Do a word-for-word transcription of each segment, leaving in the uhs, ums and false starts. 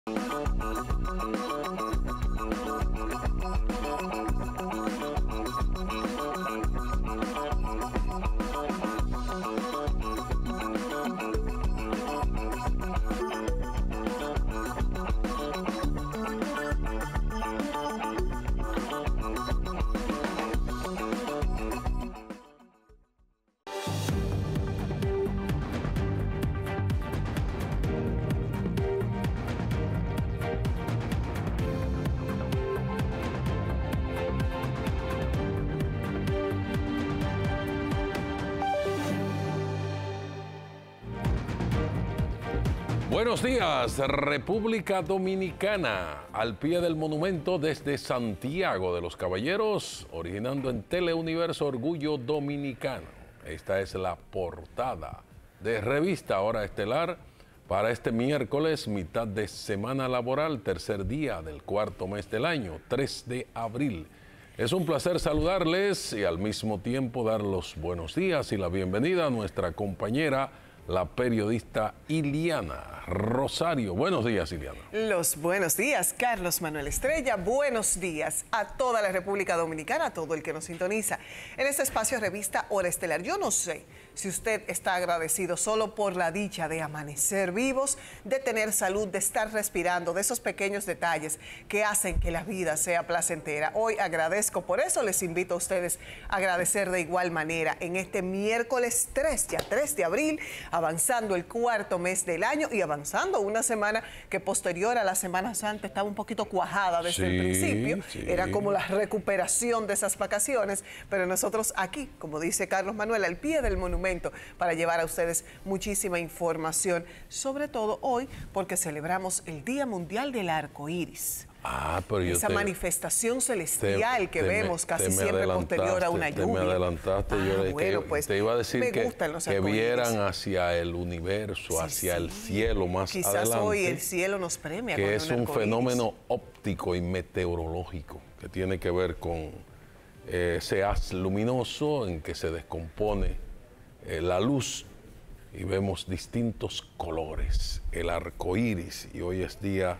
Buenos días, República Dominicana, al pie del monumento desde Santiago de los Caballeros, originando en Teleuniverso Orgullo Dominicano. Esta es la portada de Revista Hora Estelar para este miércoles, mitad de semana laboral, tercer día del cuarto mes del año, tres de abril. Es un placer saludarles y al mismo tiempo dar los buenos días y la bienvenida a nuestra compañera, la periodista Iliana Rosario. Buenos días, Iliana. Los buenos días, Carlos Manuel Estrella. Buenos días a toda la República Dominicana, a todo el que nos sintoniza en este espacio Revista Hora Estelar. Yo no sé si usted está agradecido solo por la dicha de amanecer vivos, de tener salud, de estar respirando, de esos pequeños detalles que hacen que la vida sea placentera. Hoy agradezco, por eso les invito a ustedes a agradecer de igual manera en este miércoles tres, ya tres de abril, avanzando el cuarto mes del año y avanzando una semana que posterior a la Semana Santa estaba un poquito cuajada desde sí, el principio. Sí. Era como la recuperación de esas vacaciones, pero nosotros aquí, como dice Carlos Manuel, al pie del monumento para llevar a ustedes muchísima información, sobre todo hoy porque celebramos el Día Mundial del Arco Iris. Ah, pero yo Esa te, manifestación celestial te, que te vemos me, casi siempre posterior a una te lluvia. Me adelantaste, ah, yo bueno, que, pues, te iba a decir que, que vieran hacia el universo, sí, hacia sí. el cielo más Quizás adelante. Quizás hoy el cielo nos premia. Que con es un fenómeno óptico y meteorológico que tiene que ver con eh, ese haz luminoso en que se descompone eh, la luz y vemos distintos colores, el arco iris, y hoy es día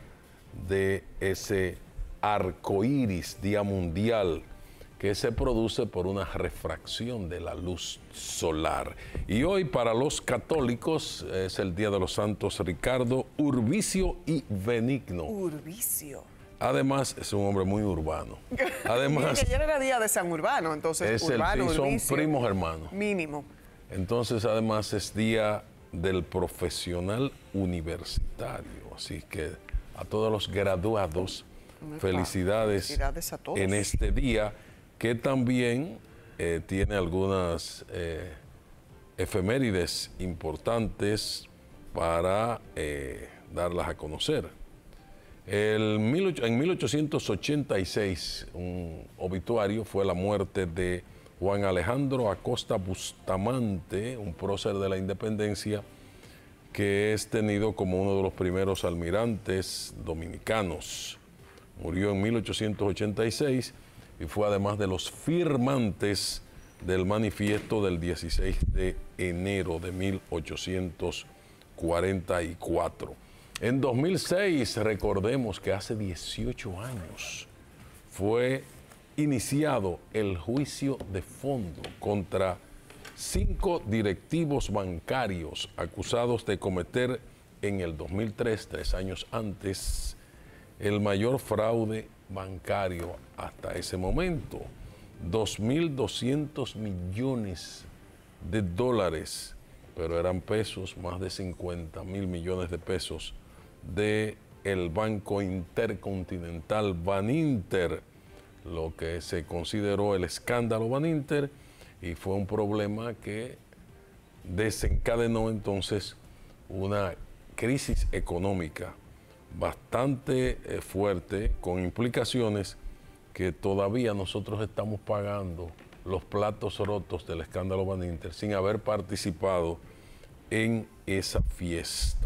de ese arco iris, día mundial, que se produce por una refracción de la luz solar. Y hoy para los católicos es el día de los santos Ricardo, Urbicio y Benigno. Urbicio. Además, es un hombre muy urbano. Además, que ayer era día de San Urbano, entonces es urbano, el, son Urbicio, primos hermanos. Mínimo. Entonces, además, es día del profesional universitario. Así que a todos los graduados, felicidades, felicidades a todos en este día, que también eh, tiene algunas eh, efemérides importantes para eh, darlas a conocer. El, en mil ochocientos ochenta y seis, un obituario fue la muerte de Juan Alejandro Acosta Bustamante, un prócer de la independencia, que es tenido como uno de los primeros almirantes dominicanos. Murió en mil ochocientos ochenta y seis y fue además de los firmantes del manifiesto del dieciséis de enero de mil ochocientos cuarenta y cuatro. En dos mil seis, recordemos que hace dieciocho años, fue iniciado el juicio de fondo contra cinco directivos bancarios acusados de cometer en el dos mil tres, tres años antes, el mayor fraude bancario hasta ese momento. dos mil doscientos millones de dólares, pero eran pesos, más de cincuenta mil millones de pesos, de el Banco Intercontinental Baninter, lo que se consideró el escándalo Baninter, y fue un problema que desencadenó entonces una crisis económica bastante eh, fuerte, con implicaciones que todavía nosotros estamos pagando los platos rotos del escándalo Baninter sin haber participado en esa fiesta.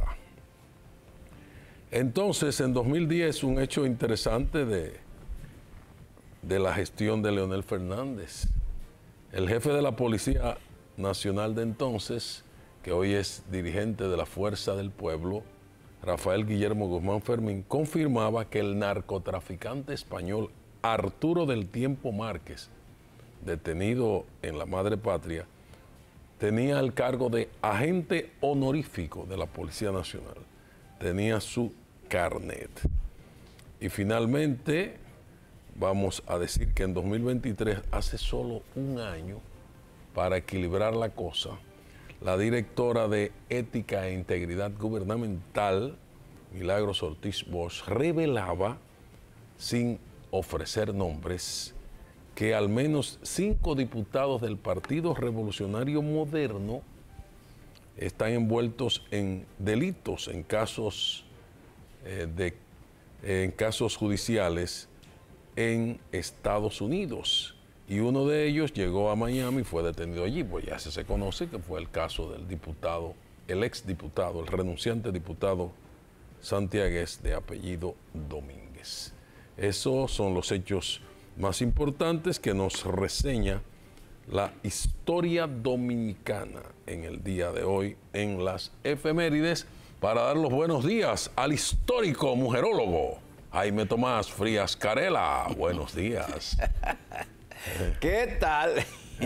Entonces, en dos mil diez, un hecho interesante de, de la gestión de Leonel Fernández. El jefe de la Policía Nacional de entonces, que hoy es dirigente de la Fuerza del Pueblo, Rafael Guillermo Guzmán Fermín, confirmaba que el narcotraficante español Arturo del Tiempo Márquez, detenido en la madre patria, tenía el cargo de agente honorífico de la Policía Nacional. Tenía su carnet. Y finalmente, vamos a decir que en dos mil veintitrés, hace solo un año, para equilibrar la cosa, la directora de Ética e Integridad Gubernamental, Milagros Ortiz Bosch, revelaba, sin ofrecer nombres, que al menos cinco diputados del Partido Revolucionario Moderno están envueltos en delitos, en casos, eh, de, en casos judiciales en Estados Unidos. Y uno de ellos llegó a Miami y fue detenido allí, pues ya se, se conoce que fue el caso del diputado, el exdiputado, el renunciante diputado santiagués de apellido Domínguez. Esos son los hechos más importantes que nos reseña la historia dominicana en el día de hoy en las efemérides, para dar los buenos días al histórico mujerólogo Jaime Tomás Frías Carela. Buenos días. ¿Qué tal?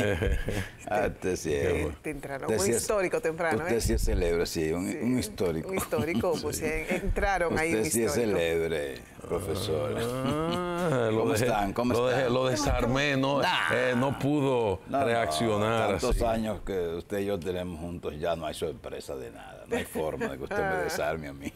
Ah, usted sí es, temprano, usted muy sí es- histórico temprano. Usted ¿eh? sí es célebre, sí, un, Sí, un histórico. Un histórico, pues sí, entraron ahí en Usted sí es histórico. célebre, profesor. Ah, lo ¿Cómo dejé- están? ¿Cómo lo, están? dejé- lo desarmé, no, Nah. eh, no pudo No, no, reaccionar tantos así. años que usted y yo tenemos juntos, ya no hay sorpresa de nada. No hay forma de que usted me desarme a mí.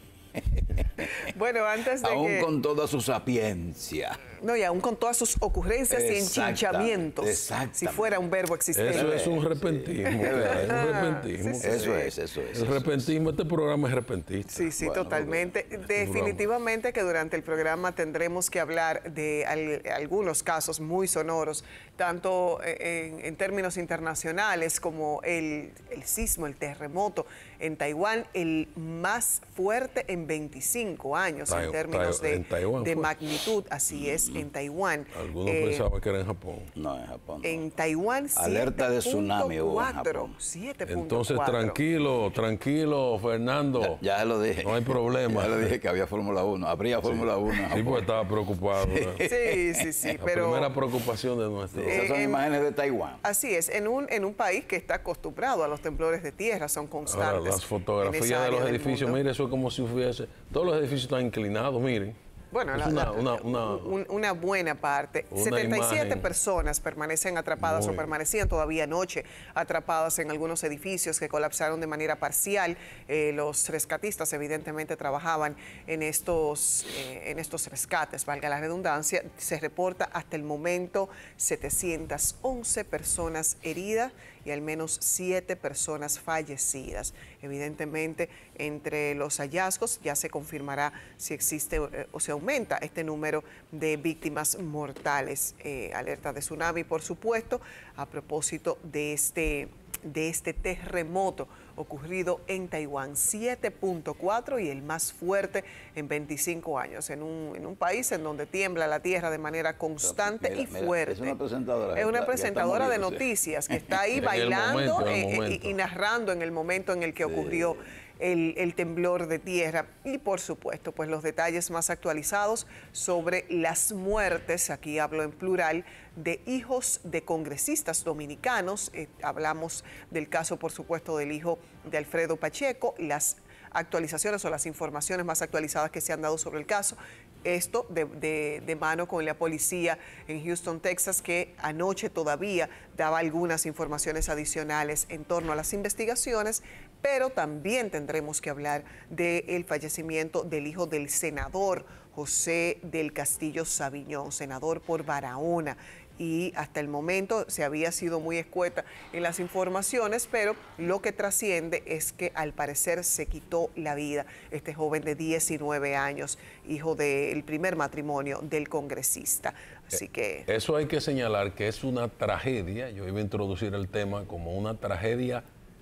Bueno, antes de Aún que... con toda su sapiencia. No, y aún con todas sus ocurrencias y Exacta- enchinchamientos, exactamente. si fuera un verbo existente. Eso es un repentismo, claro, es un repentismo. Sí, sí, Eso sí. es, eso es. El eso es. repentismo, este programa es repentista. Sí, sí, Bueno, totalmente. Definitivamente que durante el programa tendremos que hablar de al- algunos casos muy sonoros, tanto en, en términos internacionales como el, el sismo, el terremoto en Taiwán, el más fuerte en veinticinco años Tai- en términos Tai- de, en Taiwán de fue. magnitud, así es, en Taiwán. Algunos Eh, pensaban que era en Japón. No, en Japón. no. En Taiwán, Alerta de tsunami hubo en siete punto cuatro, Japón. siete punto Entonces, cuatro. tranquilo, tranquilo, Fernando. Ya se lo dije. No hay problema. Ya le dije que había Fórmula uno. Habría Fórmula uno. en Sí, Japón. pues estaba preocupado. ¿verdad? Sí, sí, sí, La pero... primera preocupación de nuestro. Esas son en- imágenes de Taiwán. Así es, en un, en un país que está acostumbrado a los temblores de tierra, son constantes. Ahora, las en fotografías esa de área los del edificios, mundo. mire, eso es como si fuese. Todos los edificios están inclinados, miren. Bueno, Es la- una, la- una- una- un- una buena parte. una setenta y siete imagen. personas permanecen atrapadas Muy. o permanecían todavía anoche atrapadas en algunos edificios que colapsaron de manera parcial. Eh, los rescatistas evidentemente trabajaban en estos, eh, en estos rescates, valga la redundancia. Se reporta hasta el momento setecientas once personas heridas y al menos siete personas fallecidas. Evidentemente, entre los hallazgos ya se confirmará si existe eh, o se aumenta este número de víctimas mortales. Eh, alerta de tsunami, por supuesto, a propósito de este, de este terremoto ocurrido en Taiwán, siete punto cuatro y el más fuerte en veinticinco años, en un, en un país en donde tiembla la tierra de manera constante Mira, y mira, fuerte. es una presentadora. Es una ya está presentadora de muriéndose. noticias que está ahí En el bailando momento, en el eh, eh, momento. y, y narrando en el momento en el que ocurrió el, el temblor de tierra. Y por supuesto, pues los detalles más actualizados sobre las muertes, aquí hablo en plural, de hijos de congresistas dominicanos. Eh, hablamos del caso, por supuesto, del hijo de Alfredo Pacheco, las actualizaciones o las informaciones más actualizadas que se han dado sobre el caso. Esto de, de, de mano con la policía en Houston, Texas, que anoche todavía daba algunas informaciones adicionales en torno a las investigaciones, pero también tendremos que hablar del fallecimiento del hijo del senador José del Castillo Sabiñón, senador por Barahona. Y hasta el momento se había sido muy escueta en las informaciones, pero lo que trasciende es que al parecer se quitó la vida este joven de diecinueve años, hijo del primer matrimonio del congresista. Así que... Eso hay que señalar que es una tragedia. Yo iba a introducir el tema como una tragedia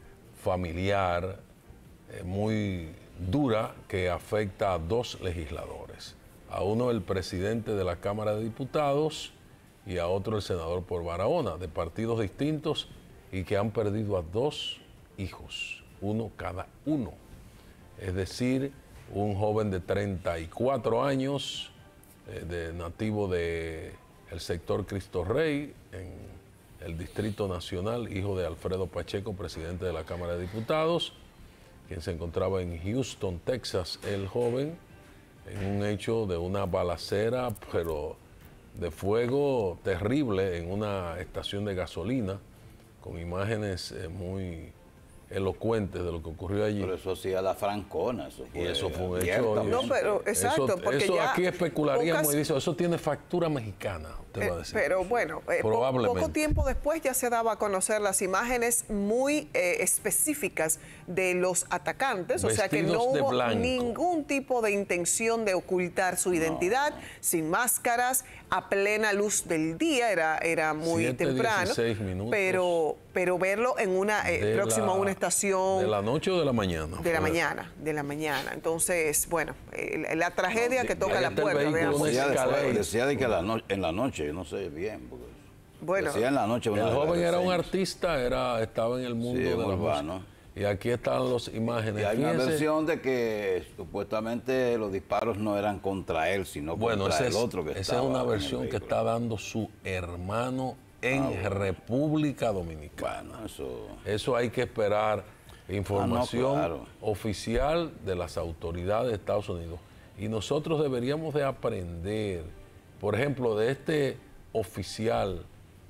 familiar eh, muy dura que afecta a dos legisladores. A uno el presidente de la Cámara de Diputados y a otro el senador por Barahona, de partidos distintos y que han perdido a dos hijos, uno cada uno. Es decir, un joven de treinta y cuatro años, eh, de, nativo del sector Cristo Rey, en el Distrito Nacional, hijo de Alfredo Pacheco, presidente de la Cámara de Diputados, quien se encontraba en Houston, Texas, el joven, en un hecho de una balacera, pero de fuego terrible en una estación de gasolina, con imágenes eh, muy elocuentes de lo que ocurrió allí. Pero eso sí a la francona. Eso fue y eso fue un hecho. abiertamente. No, pero exacto, eso, porque eso ya aquí especularíamos pocas- y dice, eso tiene factura mexicana, usted va a decir. Eh, pero bueno, eh, po- Probablemente. poco tiempo después ya se daba a conocer las imágenes muy eh, específicas de los atacantes, o sea que no Vestidos de hubo blanco. ningún tipo de intención de ocultar su identidad, sin máscaras, a plena luz del día, era, era muy siete, temprano, dieciséis minutos pero, pero verlo en una eh, De próximo la- a una estación ¿De la noche o de la mañana? de la Fue- mañana, de la mañana. Entonces, bueno, eh, la tragedia No, que de- toca ahí la está el puerta, vehículo, veamos. una Decía, de- escalera. decía de que la no- en la noche, yo no sé bien. Porque Bueno, decía en la noche. una El de las joven era un reseñas. artista, era, estaba en el mundo Sí, de la urbano. música. Y aquí están las imágenes. Y hay una Fíjense, versión de que supuestamente los disparos no eran contra él, sino bueno, contra esa el es, otro que esa es estaba una en el versión que vehículo. está dando su hermano en Ah, bueno. República Dominicana. Bueno, eso... Eso hay que esperar información Ah, no, claro. oficial de las autoridades de Estados Unidos. Y nosotros deberíamos de aprender, por ejemplo, de este oficial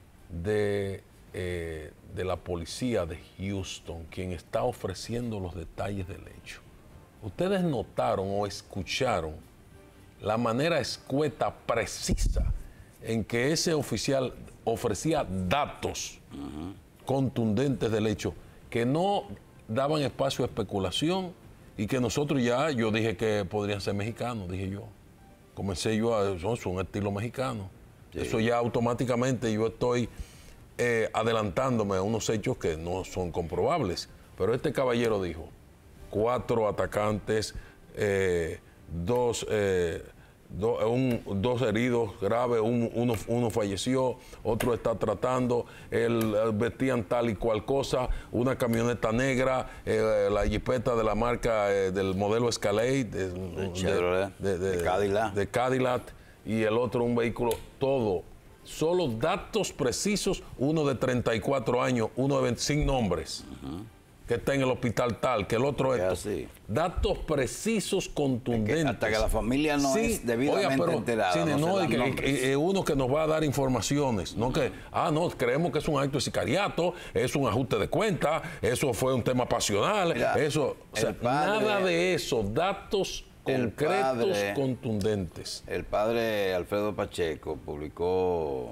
de, eh, de la policía de Houston, quien está ofreciendo los detalles del hecho. Ustedes notaron o escucharon la manera escueta, precisa, en que ese oficial ofrecía datos contundentes del hecho, que no daban espacio a especulación y que nosotros ya, yo dije que podrían ser mexicanos, dije yo. Comencé yo a, eso es un estilo mexicano. Sí. Eso ya automáticamente yo estoy eh, adelantándome a unos hechos que no son comprobables. Pero este caballero dijo, cuatro atacantes, eh, dos, eh, do- un- dos heridos graves, un- uno, uno falleció, otro está tratando, el, eh, vestían tal y cual cosa, una camioneta negra, eh, la jipeta de la marca eh, del modelo Escalade, de, de- Chevrolet, de Cadillac. de Cadillac, y el otro un vehículo, todo. Solo datos precisos, uno de treinta y cuatro años, uno de veinte, sin nombres, que está en el hospital tal, que el otro Es esto. así. Datos precisos, contundentes. hasta que la familia no es debidamente enterada, sí, no no, se y dan que- nombres. y- y uno que nos va a dar informaciones, no que, ah, no, creemos que es un acto de sicariato, es un ajuste de cuenta, eso fue un tema pasional, Mira, eso, o sea, el padre- nada de eso, datos el concretos, padre- contundentes. El padre Alfredo Pacheco publicó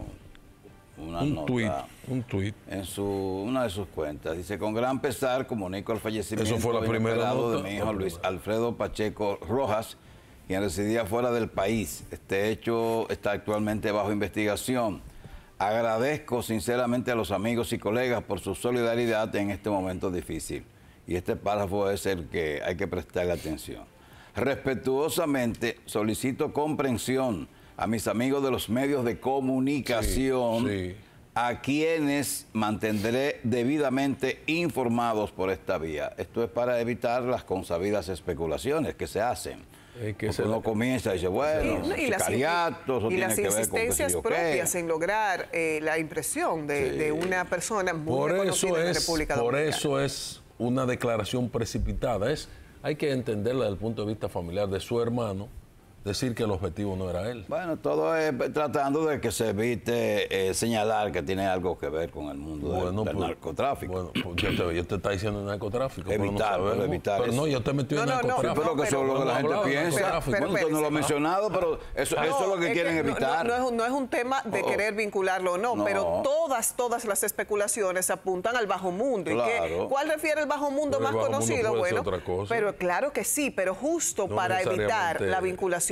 una Un nota tuit, un tuit. en su, una de sus cuentas. Dice, con gran pesar comunico el fallecimiento Eso fue la primera inesperado nota, de mi la hijo Luis primera. Alfredo Pacheco Rojas, quien residía fuera del país. Este hecho está actualmente bajo investigación. Agradezco sinceramente a los amigos y colegas por su solidaridad en este momento difícil. Y este párrafo es el que hay que prestarle atención. Respetuosamente solicito comprensión a mis amigos de los medios de comunicación, Sí, sí. a quienes mantendré debidamente informados por esta vía. Esto es para evitar las consabidas especulaciones que se hacen. Es que Porque se- uno comienza y dice, bueno, Y, y las, sicariato, eso y tiene las que ver con qué sé insistencias yo qué. propias en lograr eh, la impresión de, Sí. de una persona muy Por reconocida eso en la es, República por Dominicana. eso es una declaración precipitada. Es, hay que entenderla desde el punto de vista familiar de su hermano, decir que el objetivo no era él. Bueno, todo es tratando de que se evite eh, señalar que tiene algo que ver con el mundo del- Bueno, del, pues- narcotráfico. Bueno, pues yo te, yo te está diciendo narcotráfico. pero no Evitar, pero sabemos. evitar Pero no, eso. yo te metí No, en no, no, narcotráfico. Pero que eso es lo que la gente hablaba de piensa. narcotráfico. Pero- Bueno, usted no lo ha espérese. mencionado, pero eso, eso es lo que es quieren no- no- evitar. No, es un, no es un tema de Oh. querer vincularlo o no, No. pero todas, todas las especulaciones apuntan al bajo mundo. ¿Y qué- Claro. cuál refiere el bajo mundo Pero el más bajo mundo conocido? puede ser Bueno, otra cosa. pero claro que sí, pero justo No para evitar necesariamente- la vinculación.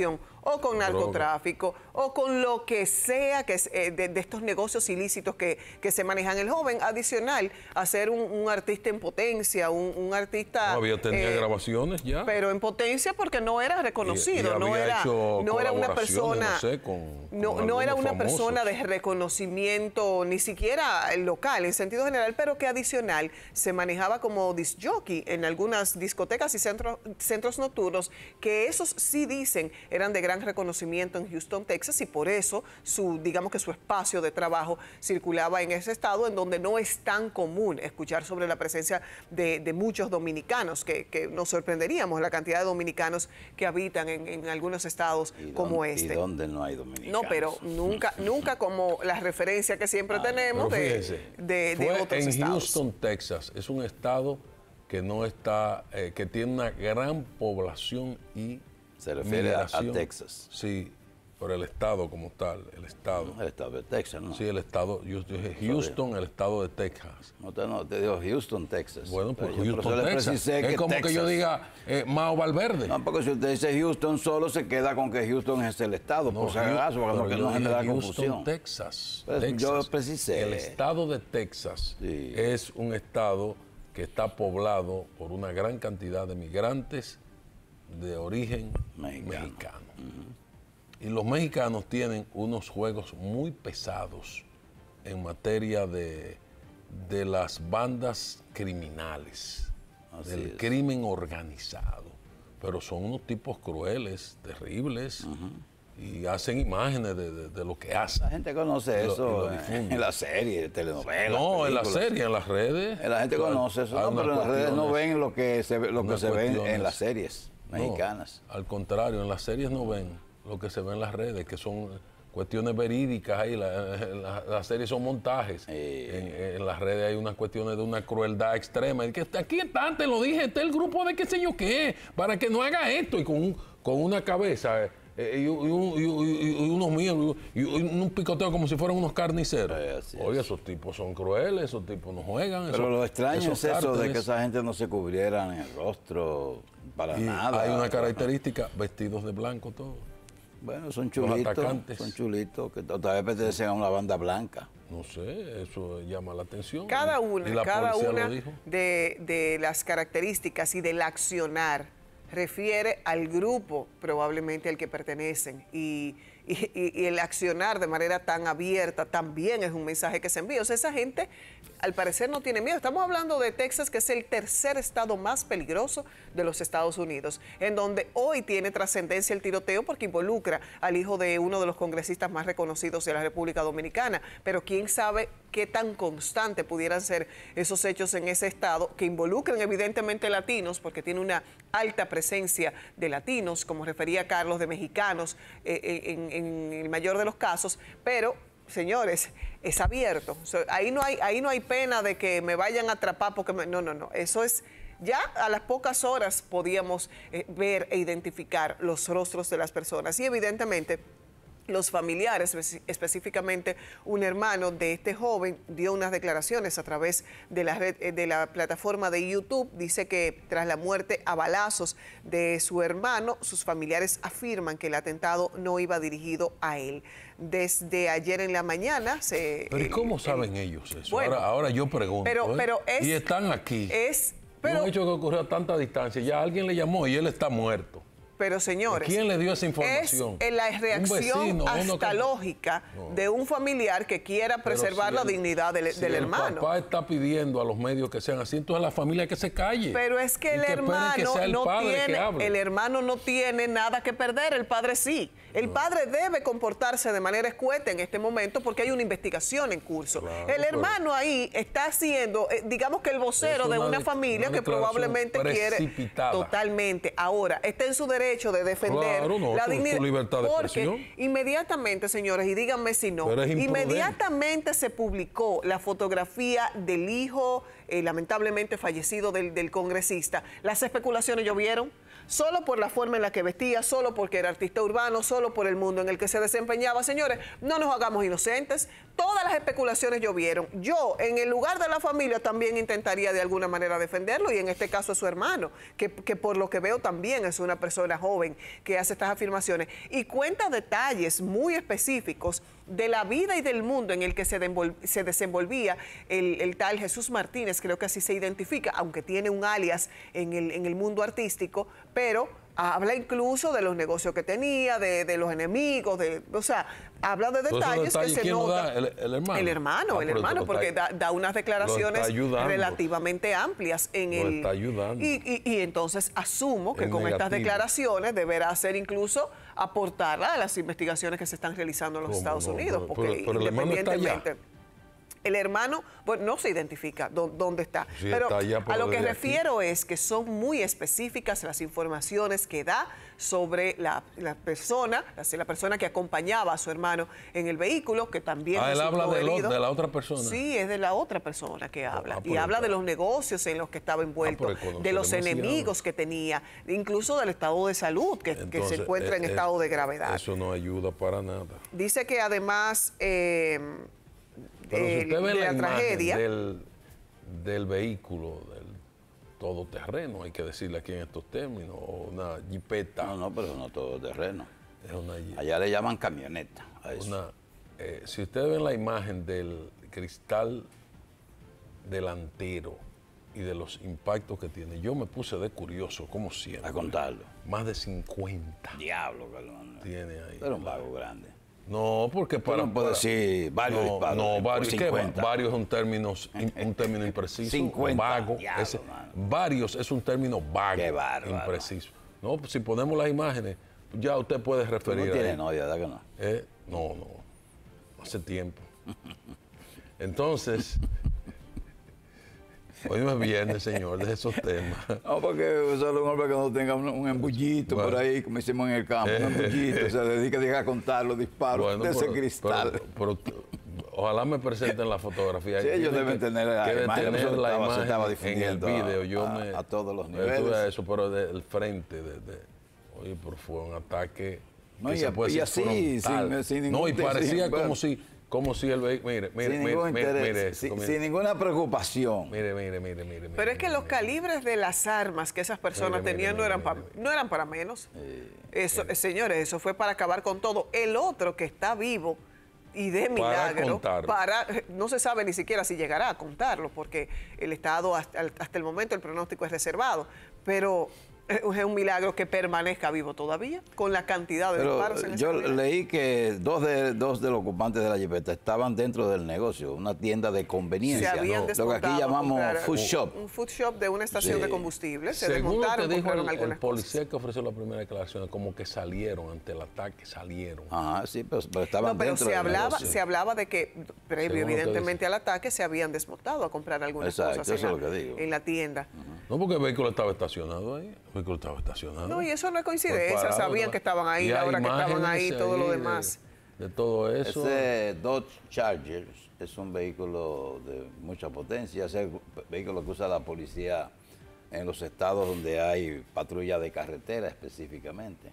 o con narcotráfico, o con lo que sea que es, eh, de, de estos negocios ilícitos que, que se manejan. El joven, adicional a ser un, un artista en potencia, un, un artista... No, había tenía eh, grabaciones ya. Pero en potencia porque no era reconocido, Y- y no había era, hecho no era una colaboraciones, persona... no sé, con- no, con no era algunos una persona de famosos. reconocimiento, ni siquiera local, en sentido general, pero que adicional se manejaba como disc jockey en algunas discotecas y centros, centros nocturnos, que esos sí dicen eran de gran reconocimiento en Houston, Texas, y por eso su, digamos que su espacio de trabajo circulaba en ese estado, en donde no es tan común escuchar sobre la presencia de, de muchos dominicanos, que, que nos sorprenderíamos la cantidad de dominicanos que habitan en, en algunos estados ¿Y como dónde- este. ¿Y dónde no hay dominicanos? No, pero nunca, nunca como la referencia que siempre tenemos Pero de, fíjense, de, de fue otros en estados. Houston, Texas. Es un estado que no está, eh, que tiene una gran población y Se refiere a- a migración. Texas. Sí, por el estado como tal, el estado. El estado de Texas, ¿no? Sí, el estado, yo dije Houston, el estado de Texas. No te, no, te digo Houston, Texas. Bueno, pues Pero yo por eso Houston, le Texas. precisé Es que como que yo Texas. diga eh, Mao Valverde. No, porque si usted dice Houston solo, se queda con que Houston es el estado, por si acaso, para pero que yo no dije genere Houston, confusión. Texas, Pues Texas. yo precisé. El estado de Texas Sí. es un estado que está poblado por una gran cantidad de migrantes de origen Mexicano. mexicano. Y los mexicanos tienen unos juegos muy pesados en materia de, de las bandas criminales, Así del es. crimen organizado. Pero son unos tipos crueles, terribles, y hacen imágenes de, de- de lo que hacen. La gente conoce Y lo- y eso lo en, difunde. en la serie, en telenovelas. No, en la películas. serie, en las redes. La gente Hay- conoce eso, hay no, unas pero en las redes no cuestiones- ven lo que se ve, lo que unas se ve en cuestiones- las series No, mexicanas. al contrario, en las series no ven lo que se ve en las redes, que son cuestiones verídicas ahí. La- la- las series son montajes. Eh. En, en las redes hay unas cuestiones de una crueldad extrema. Y que aquí está, te lo dije, este es el grupo de qué sé yo qué, para que no haga esto. Y con, un- con una cabeza eh, y, y un- y- y- y unos míos y, y un picoteo como si fueran unos carniceros. Eh, así es. Oye, esos tipos son crueles, esos tipos no juegan. Pero esos- lo extraño esos es eso de cárteles. que esa gente no se cubrieran el rostro para Y nada. hay una característica, vestidos de blanco todos. Bueno, son chulitos, atacantes. son chulitos que otra vez pertenecen a una banda blanca. No sé, eso llama la atención. Cada Y una, la cada policía una lo dijo. de, de las características y del accionar refiere al grupo probablemente al que pertenecen. Y, y- y- y el accionar de manera tan abierta también es un mensaje que se envía. O sea, esa gente al parecer no tiene miedo. Estamos hablando de Texas, que es el tercer estado más peligroso de los Estados Unidos, en donde hoy tiene trascendencia el tiroteo porque involucra al hijo de uno de los congresistas más reconocidos de la República Dominicana. Pero quién sabe qué tan constante pudieran ser esos hechos en ese estado, que involucran evidentemente latinos, porque tiene una alta presencia de latinos, como refería Carlos, de mexicanos, eh, eh, en, en el mayor de los casos, pero señores, es abierto. O sea, ahí no hay, ahí no hay pena de que me vayan a atrapar porque me- no, no, no. Eso es, ya a las pocas horas podíamos eh, ver e identificar los rostros de las personas. Y evidentemente los familiares, espe- específicamente un hermano de este joven, dio unas declaraciones a través de la red, eh, de la plataforma de YouTube. Dice que tras la muerte a balazos de su hermano, sus familiares afirman que el atentado no iba dirigido a él. Desde ayer en la mañana se... Pero ¿y eh, cómo eh, saben ellos eso? bueno, ahora, ahora yo pregunto. pero- ¿eh? pero es- y están aquí. Es... Pero, Pero, un hecho que ocurrió a tanta distancia. Ya alguien le llamó y él está muerto. pero señores, ¿Quién le dio esa información? es en la Un reacción vecino, uno hasta que- lógica No. de un familiar que quiera Pero preservar si la el- dignidad del, si del el hermano. papá está pidiendo a los medios que sean así, entonces la familia que se calle. Pero es que Y el esperen que hermano sea el no padre que tiene, hable. el hermano no tiene nada que perder, el padre sí. El padre debe comportarse de manera escueta en este momento porque hay una investigación en curso. Claro, el pero- hermano ahí está siendo, eh, digamos que el vocero Es de una una de- familia una que declaración probablemente quiere precipitada. totalmente. Ahora, está en su derecho de defender Claro, no, la su- su dignidad. libertad de porque expresión. inmediatamente, señores, y díganme si no, Pero es imprudente. inmediatamente se publicó la fotografía del hijo, eh, lamentablemente fallecido del, del congresista. Las especulaciones llovieron. solo por la forma en la que vestía, solo porque era artista urbano, solo por el mundo en el que se desempeñaba. Señores, no nos hagamos inocentes. Todas las especulaciones llovieron. Yo, en el lugar de la familia, también intentaría de alguna manera defenderlo, y en este caso es su hermano, que, que por lo que veo también es una persona joven que hace estas afirmaciones y cuenta detalles muy específicos de la vida y del mundo en el que se, se desenvolvía el, el tal Jesús Martínez, creo que así se identifica, aunque tiene un alias en el, en el mundo artístico, pero habla incluso de los negocios que tenía, de, de los enemigos, de, o sea, habla de detalles, detalles que se nota. El, el hermano. El hermano, ah, el hermano, porque da, da unas declaraciones relativamente amplias en lo el. Está ayudando. Y, y, y entonces asumo que en con negativo. Estas declaraciones deberá ser incluso aportar a las investigaciones que se están realizando en los Estados no? Unidos, Pero, porque pero, pero independientemente. El hermano, bueno, no se identifica dónde está, sí, pero está allá, a lo que aquí. refiero es que son muy específicas las informaciones que da sobre la, la persona, la, la persona que acompañaba a su hermano en el vehículo, que también Ah, él habla de, lo, de la otra persona. Sí, es de la otra persona que habla. Ah, y habla de los negocios en los que estaba envuelto, ah, de los demasiado. enemigos que tenía, incluso del estado de salud, que, Entonces, que se encuentra eh, en estado de gravedad. Eso no ayuda para nada. Dice que además... Eh, Pero si usted ve de la, la tragedia del, del vehículo, del todoterreno, hay que decirle aquí en estos términos, o una jipeta. No, no, pero no todoterreno. Es una, allá le llaman camioneta a eso. Una, eh, si ustedes ven la imagen del cristal delantero y de los impactos que tiene, yo me puse de curioso, como siempre. A contarlo. Más de cincuenta. Diablo, Carlos. Tiene ahí. Pero un vago grande. No, porque para... no puedo decir varios no, disparos. No, varios, ¿qué? Varios es un término, un término impreciso. cincuenta. Vago. Diablo, ese, varios es un término vago. Qué bárbaro. Impreciso. No, pues si ponemos las imágenes, ya usted puede referir. ¿Tú no tiene ahí. novia, verdad que no? Eh, no, no. Hace tiempo. Entonces... Hoy no es viernes, señor, de esos temas. No, porque solo un hombre que no tenga un, un embullito bueno, por ahí, como hicimos en el campo, un embullito, se dedica a contar los disparos bueno, de ese pero, cristal. Pero, pero, ojalá me presenten la fotografía. Sí, ellos deben que, tener la que imagen, tener la estaba, imagen estaba en el video. Yo a, me, a todos los niveles. Eso, pero del frente, de, de, oye, pero fue un ataque no, que y, se puede y así, sin, sin ningún... No, y parecía sin, como bueno. si... Como si el vehículo, mire, mire, sin, mire, ningún mire, interés, mire sin, mire, sin ninguna preocupación. Mire, mire, mire, mire. Pero mire, es que mire, los mire. calibres de las armas que esas personas Mire, tenían mire, no, eran mire, pa, mire. no eran para menos. Eh, eso, mire. Señores, eso fue para acabar con todo. El otro que está vivo y de milagro, para, para no se sabe ni siquiera si llegará a contarlo, porque el Estado hasta, hasta el momento el pronóstico es reservado, pero es un milagro que permanezca vivo todavía, con la cantidad de Pero disparos en yo esa unidad. leí que dos de, dos de los ocupantes de la jipeta estaban dentro del negocio, una tienda de conveniencia, se habían ¿no? Lo que aquí llamamos food shop. Un food shop de una estación Sí. de combustible. Se Según lo desmontaron, que dijo compraron el, algunas el policía cosas. que ofreció la primera declaración, como que salieron ante el ataque, salieron. Ajá, sí, pero, pero estaban No, pero dentro se del hablaba, negocio. se hablaba de que, previo Según lo que evidentemente al ataque, se habían desmontado a comprar algunas Exacto, cosas eso en, es la, lo que digo. en la tienda. No, porque el vehículo estaba estacionado ahí. El vehículo estaba estacionado. No, y eso no es coincidencia. Por parado, Sabían ¿no? que estaban ahí, Y la hay hora que estaban ahí, imágenes todo lo ahí demás. De, de todo eso. Ese Dodge Charger es un vehículo de mucha potencia, es el vehículo que usa la policía en los estados donde hay patrulla de carretera específicamente.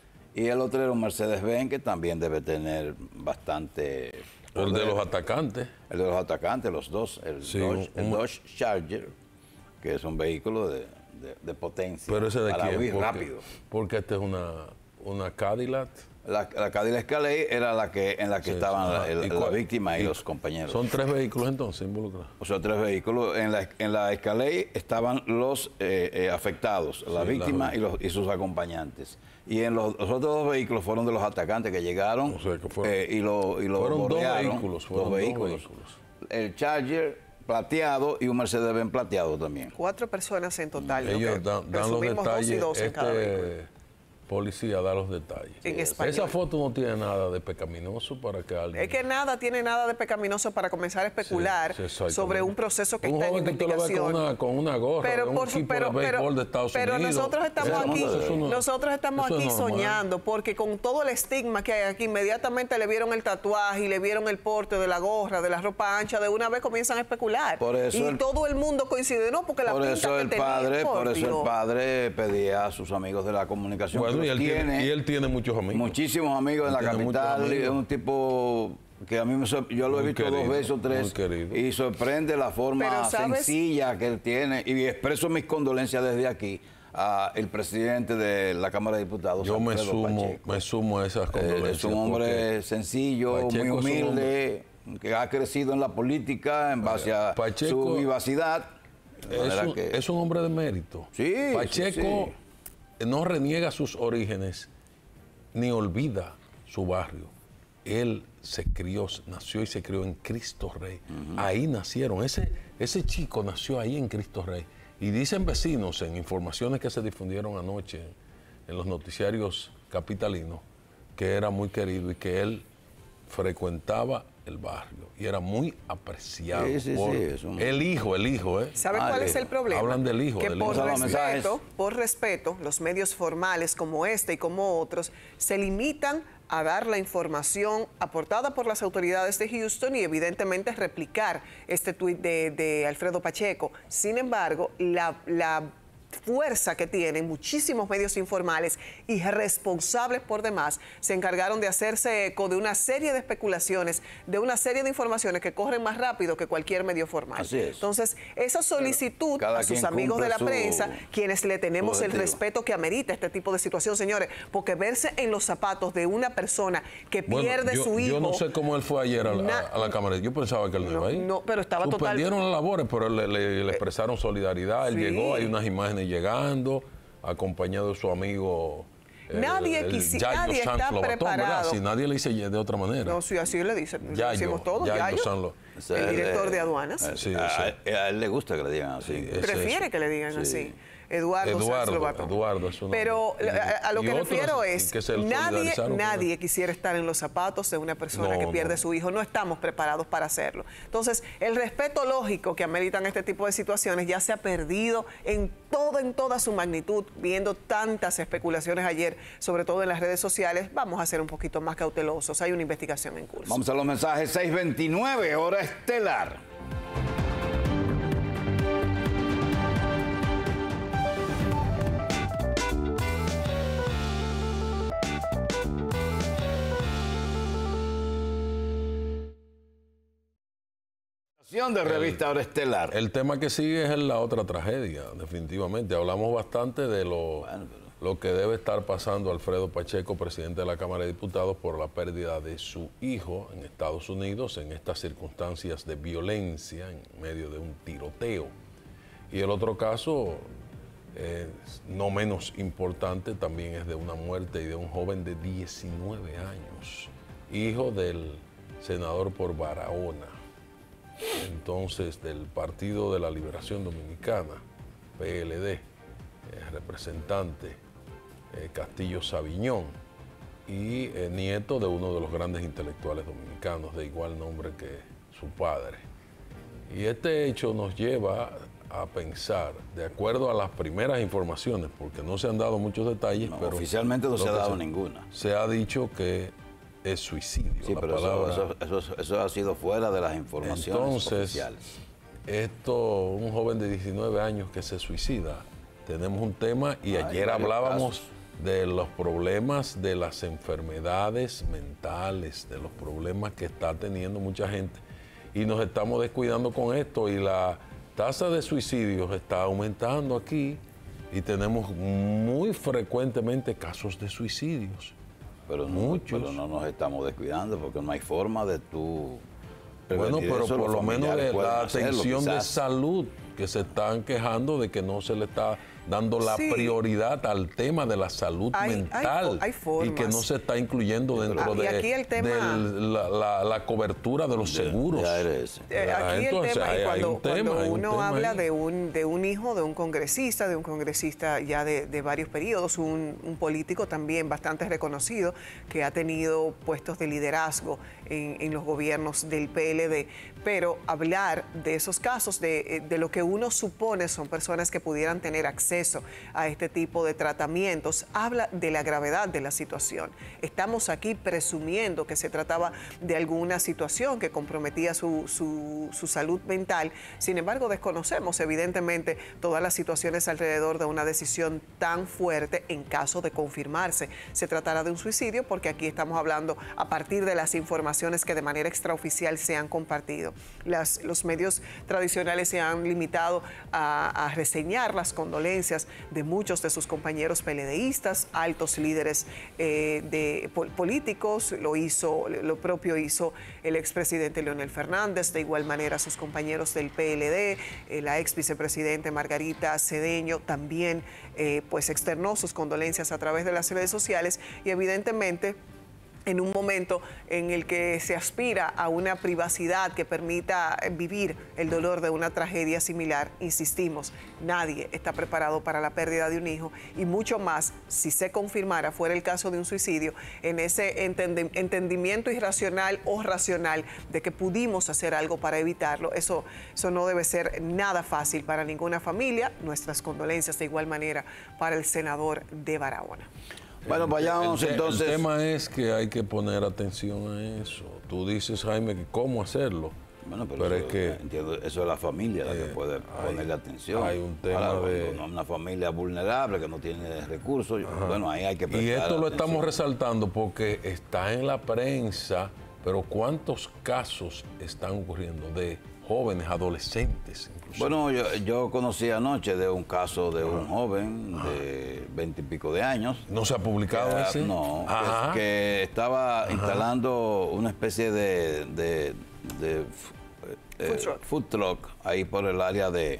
Y el otro era un Mercedes-Benz que también debe tener bastante... El de poder. los atacantes. El de los atacantes, los dos. El, Sí, Dodge, un- el Dodge Charger, que es un vehículo de, de- de potencia. Pero ese de para quién. huir Porque- rápido. Porque esta es una, una Cadillac. La, la Cadillac Escalade era la que en la que Sí, estaban sí. la, el- ¿Y la cuál- víctima y, y los compañeros. Son tres vehículos entonces involucrados. O sea, tres vehículos. En la, en la Escalade estaban los eh, eh, afectados, la Sí, víctima la- y, los, y sus acompañantes. Y en los, los otros dos vehículos fueron de los atacantes que llegaron O sea, que fueron- eh, y lo, y lo fueron dos bordearon. vehículos, fueron dos dos vehículos. vehículos. El Charger plateado y un Mercedes-Benz plateado también. Cuatro personas en total. ¿no? Ellos Que dan, dan los presumimos dos y detalles. dos en cada vehículo. Este, policía da los detalles. En español. Esa foto no tiene nada de pecaminoso para que alguien... Es que nada tiene nada de pecaminoso para comenzar a especular Sí, sí, sobre un proceso que un está en joven que tú lo ves investigación. con una, con una gorra pero de un por su- equipo pero, de béisbol pero, de Estados pero Unidos. nosotros estamos Eso no- aquí, eso no- nosotros estamos eso es aquí normal. soñando, porque con todo el estigma que hay aquí, inmediatamente le vieron el tatuaje y le vieron el porte de la gorra, de la ropa ancha, de una vez comienzan a especular. Por eso y el- todo el mundo coincide, no, porque la Por pinta eso que el tenía, padre, por eso Dios. el padre pedía a sus amigos de la comunicación. Bueno, que y los él, tiene, tiene, y él tiene muchos amigos. muchísimos amigos en Él la tiene muchos capital. amigos. Es un tipo que a mí me sor- yo lo he Muy visto querido, dos veces o muy tres querido. y sorprende la forma Pero, ¿sabes? sencilla que él tiene, y expreso mis condolencias desde aquí al presidente de la Cámara de Diputados. Yo me Alfredo sumo, Pacheco. me sumo a esas Eh, condolencias. es un hombre porque sencillo, Pacheco muy es un humilde, que ha crecido en la política en base a Pacheco su vivacidad. De Es manera un, que- es un hombre de mérito. Sí, sí, Pacheco no reniega sus orígenes ni olvida su barrio. Él se crió, nació y se crió en Cristo Rey. Ahí nacieron. Ese, ese chico nació ahí en Cristo Rey. Y dicen vecinos en informaciones que se difundieron anoche en los noticiarios capitalinos que era muy querido y que él frecuentaba el barrio y era muy apreciado Sí, sí, por sí, es un- el hijo, el hijo, ¿eh? ¿Sabe Ah, cuál el es el hijo. problema? Hablan del hijo, Que del por hijo. Los mensajes. respeto, por respeto, los medios formales como este y como otros se limitan a dar la información aportada por las autoridades de Houston y evidentemente replicar este tuit de, de Alfredo Pacheco. Sin embargo, la, la fuerza que tienen muchísimos medios informales y responsables por demás se encargaron de hacerse eco de una serie de especulaciones, de una serie de informaciones que corren más rápido que cualquier medio formal. Así es. Entonces, esa solicitud Cada a sus quien amigos de cumple la su- prensa, quienes le tenemos el objetivo. respeto que amerita este tipo de situación, señores, porque verse en los zapatos de una persona que Bueno, pierde yo, su hijo... yo no sé cómo él fue ayer a la, Na- a la cámara. Yo pensaba que él no, No, iba ahí. no, pero estaba total- Suspendieron las labores, pero le, le- le expresaron solidaridad. Él sí. llegó, hay unas imágenes llegando, acompañado de su amigo. eh, Nadie el quisi- Yayo nadie Sanz está Lobatón, ¿verdad? preparado. Si nadie le dice de otra manera. No, sí, así le dicen, le Yayo, decimos todos, Yayo Yayo, Sanz Lo- Ese el es director de- de aduanas. eh, Sí, a, sí. a él le gusta que le digan así. Sí, es- Prefiere eso. que le digan Sí. así. Eduardo, Sanz Eduardo, Lobatón. Eduardo es su nombre. Pero Y- a, a lo y que otros refiero es, que se nadie, solidarizaron con nadie él. quisiera estar en los zapatos de una persona No, que pierde no. su hijo. No estamos preparados para hacerlo. Entonces, el respeto lógico que ameritan este tipo de situaciones ya se ha perdido en todo, en toda su magnitud, viendo tantas especulaciones ayer, sobre todo en las redes sociales. Vamos a ser un poquito más cautelosos. Hay una investigación en curso. Vamos a los mensajes. seis veintinueve, hora estelar. De revista Hora Estelar. El tema que sigue es la otra tragedia, definitivamente. Hablamos bastante de lo, Bueno, pero- lo que debe estar pasando Alfredo Pacheco, presidente de la Cámara de Diputados, por la pérdida de su hijo en Estados Unidos en estas circunstancias de violencia en medio de un tiroteo. Y el otro caso, eh, no menos importante, también es de una muerte y de un joven de diecinueve años, hijo del senador por Barahona, entonces del Partido de la Liberación Dominicana, P L D, eh, representante eh, Castillo Sabiñón, y eh, nieto de uno de los grandes intelectuales dominicanos de igual nombre que su padre. Y este hecho nos lleva a pensar, de acuerdo a las primeras informaciones, porque no se han dado muchos detalles, No, pero oficialmente no lo se ha que dado ninguna. Se ha dicho que es suicidio. Sí, la pero eso, palabra. eso, eso- eso ha sido fuera de las informaciones Entonces, oficiales. esto, un joven de diecinueve años que se suicida, tenemos un tema y Hay ayer varios hablábamos casos. de los problemas de las enfermedades mentales, de los problemas que está teniendo mucha gente y nos estamos descuidando con esto y la tasa de suicidios está aumentando aquí y tenemos muy frecuentemente casos de suicidios. Pero no, muchos. pero no nos estamos descuidando porque no hay forma de tú. Bueno, prevenir pero eso, por los lo menos familiares de pueden la hacerlo, atención de quizás. salud, que se están quejando de que no se le está dando la Sí. prioridad al tema de la salud Hay- hay mental fo- hay formas. y que no se está incluyendo dentro Ah, y de, aquí el tema- de la, la- la cobertura de los seguros. Ya eres. Eh, Ah, aquí entonces, el tema, hay- y hay cuando, un tema, cuando hay un uno tema habla ahí. de un, de un hijo de un congresista, de un congresista ya de, de varios periodos, un, un político también bastante reconocido, que ha tenido puestos de liderazgo en, en los gobiernos del P L D, pero hablar de esos casos, de, de lo que uno supone son personas que pudieran tener acceso a este tipo de tratamientos, habla de la gravedad de la situación. Estamos aquí presumiendo que se trataba de alguna situación que comprometía su, su, su salud mental, sin embargo desconocemos evidentemente todas las situaciones alrededor de una decisión tan fuerte en caso de confirmarse se tratará de un suicidio, porque aquí estamos hablando a partir de las informaciones que de manera extraoficial se han compartido. Las, los medios tradicionales se han limitado a, a reseñar las condolencias de muchos de sus compañeros peledeístas, altos líderes eh, de pol políticos, lo hizo, lo propio hizo el expresidente Leonel Fernández, de igual manera sus compañeros del P L D, eh, la ex vicepresidenta Margarita Cedeño también eh, pues externó sus condolencias a través de las redes sociales y evidentemente en un momento en el que se aspira a una privacidad que permita vivir el dolor de una tragedia similar, insistimos, nadie está preparado para la pérdida de un hijo y mucho más si se confirmara, fuera el caso de un suicidio, en ese entendi- entendimiento irracional o racional de que pudimos hacer algo para evitarlo. Eso, eso no debe ser nada fácil para ninguna familia. Nuestras condolencias de igual manera para el senador de Barahona. Bueno, vayamos El te- entonces. El tema es que hay que poner atención a eso. Tú dices, Jaime, que cómo hacerlo. Bueno, pero, pero eso, es que entiendo, eso es la familia la que eh, puede hay- ponerle atención. hay un tema Ahora, de- cuando una familia vulnerable que no tiene recursos, bueno, ahí hay que prestar Y esto lo atención. estamos resaltando porque está en la prensa, pero ¿cuántos casos están ocurriendo de jóvenes, adolescentes? Incluso? Bueno, yo, yo conocí anoche de un caso de un joven de veinte y pico de años. ¿No se ha publicado que, ese? No, Ajá. que, que estaba instalando una especie de, de, de, eh, Food truck. food truck ahí por el área de,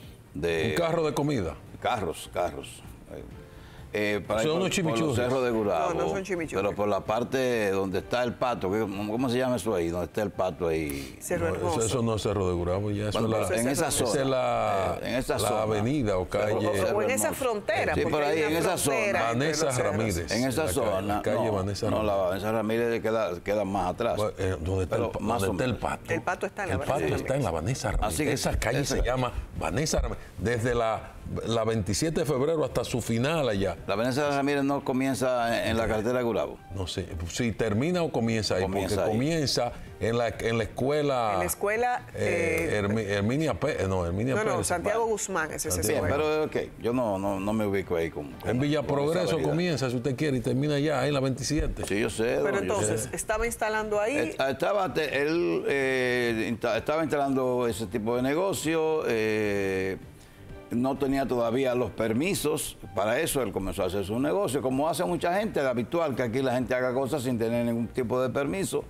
de Un carro de comida. carros, carros. Eh, eh, para Son ir por, unos por chimichurri. los cerros de Gurabo. No, no son chimichurri. Pero por la parte donde está el pato, que- ¿cómo se llama eso ahí? Donde está el pato ahí. Cerro No, Hermoso. eso, eso no es Cerro de Gurabo, ya eso Bueno, es la, pero en esa esa zona. es la, eh, en esa la zona. avenida o calle. O, o en Cerro esa Hermoso. frontera. Sí, porque por hay ahí, una en esa frontera zona. entre Vanessa los cerros. Ramírez. En esa la calle- zona. la calle no, Vanessa no, la Ramírez. Vanessa Ramírez queda, queda más atrás. Bueno, eh, ¿Dónde está, Pero el, pa- más dónde o está el menos. pato? El pato está en la El Vanessa pato Ramírez. está en la Vanessa Ramírez. Así que esa calle esa- se llama Vanessa Ramírez. Desde la, la veintisiete de febrero hasta su final allá. La Vanessa Ramírez no comienza en, en la carretera de Gurabo. No sé si termina o comienza ahí. Comienza porque ahí. comienza en la, en la escuela. En la escuela, eh, eh, Hermi- Herminia Pérez. No, Herminia No, no, Pérez. Santiago Guzmán es ese Santiago. Bien, escuela. pero ok, yo no, no, no me ubico ahí con... con- En Villa con esa Progreso avenida. comienza, si usted quiere, y termina allá, ahí en la veintisiete. Sí, yo sé. Pero don, yo entonces, sé. estaba instalando ahí. Eh, Estaba, te- él eh, insta- estaba instalando ese tipo de negocio, eh, no tenía todavía los permisos, para eso él comenzó a hacer su negocio, como hace mucha gente, es habitual que aquí la gente haga cosas sin tener ningún tipo de permiso.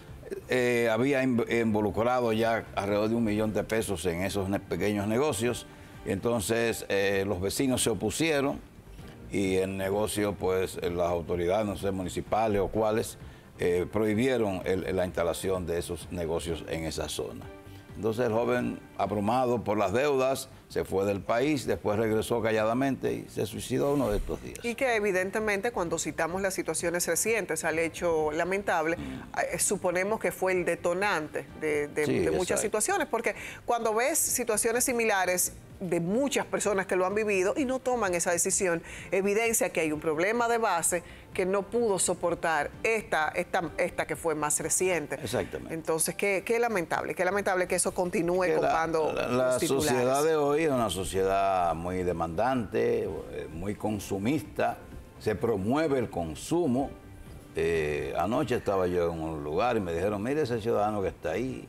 Eh, había in- involucrado ya alrededor de un millón de pesos en esos ne- pequeños negocios, y entonces eh, los vecinos se opusieron y el negocio, pues eh, las autoridades, no sé, municipales o cuáles, eh, prohibieron el- la instalación de esos negocios en esa zona. Entonces el joven, abrumado por las deudas, se fue del país, después regresó calladamente y se suicidó uno de estos días. Y que evidentemente cuando citamos las situaciones recientes al hecho lamentable, eh, suponemos que fue el detonante de, de- Sí, de muchas exacto. situaciones, porque cuando ves situaciones similares de muchas personas que lo han vivido y no toman esa decisión, evidencia que hay un problema de base que no pudo soportar esta, esta, esta que fue más reciente. Exactamente. Entonces, qué, qué lamentable, qué lamentable que eso continúe Que la- copando la, la los titulares. sociedad de hoy es una sociedad muy demandante, eh, muy consumista, se promueve el consumo. Eh, anoche estaba yo en un lugar y me dijeron, mire ese ciudadano que está ahí,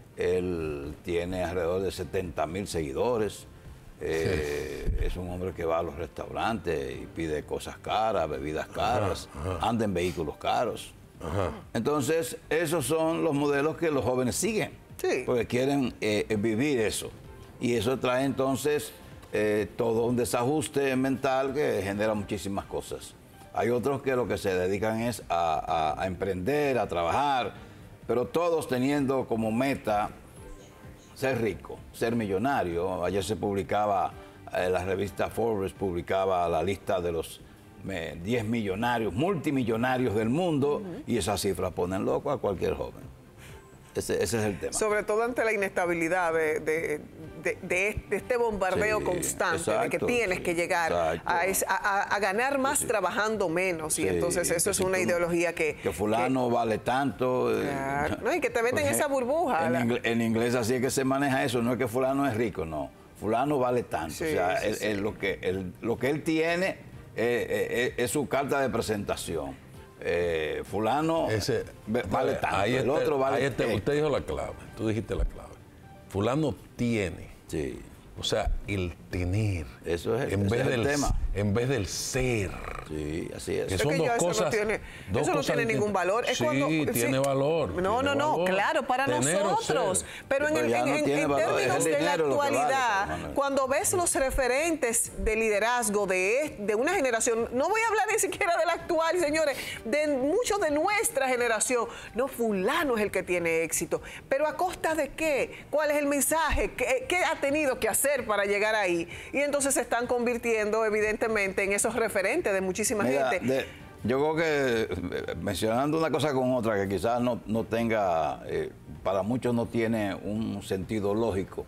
él tiene alrededor de setenta mil seguidores, eh, es un hombre que va a los restaurantes y pide cosas caras, bebidas caras, anda en vehículos caros. Ajá. Entonces, esos son los modelos que los jóvenes siguen, Sí. porque quieren eh, vivir eso. Y eso trae entonces eh, todo un desajuste mental que genera muchísimas cosas. Hay otros que lo que se dedican es a, a, a emprender, a trabajar, pero todos teniendo como meta ser rico, ser millonario. Ayer se publicaba, eh, la revista Forbes publicaba la lista de los eh, diez millonarios, multimillonarios del mundo, uh-huh. y esas cifras ponen loco a cualquier joven. Ese, ese es el tema. Sobre todo ante la inestabilidad de, de, de, de este bombardeo sí, constante, exacto, de que tienes sí, que llegar a, es, a, a ganar más sí, sí. trabajando menos. Sí, y entonces eso es una ideología que... Que fulano que, vale tanto. Claro, no, y que te meten en esa burbuja. En, ingl, en inglés así es que se maneja eso. No es que fulano es rico, no. Fulano vale tanto. Sí, o sea, sí, el, sí. El, lo, que, el, lo que él tiene eh, eh, es su carta de presentación. Eh, fulano Ese, vale tanto, ahí el este, otro vale ahí este, usted dijo la clave, tú dijiste la clave. Fulano tiene. Sí. O sea, el tener. Eso es, en ese vez es del, el tema. En vez del ser. Sí, así es. Que son es que dos eso cosas. No tiene, dos eso no cosas tiene ningún valor. Es sí, cuando, tiene sí. valor. No, tiene no, no, valor. claro, para Tener nosotros. Pero en, el, en, no en, en valor, términos de la actualidad, vale, cuando ves los referentes de liderazgo de, de una generación, no voy a hablar ni siquiera de la actual, señores, de muchos de nuestra generación. No, fulano es el que tiene éxito. Pero ¿a costa de qué? ¿Cuál es el mensaje? ¿Qué, qué ha tenido que hacer para llegar ahí? Y entonces se están convirtiendo evidentemente en esos referentes de muchísima Mira, gente. De, yo creo que mencionando una cosa con otra que quizás no, no tenga, eh, para muchos no tiene un sentido lógico,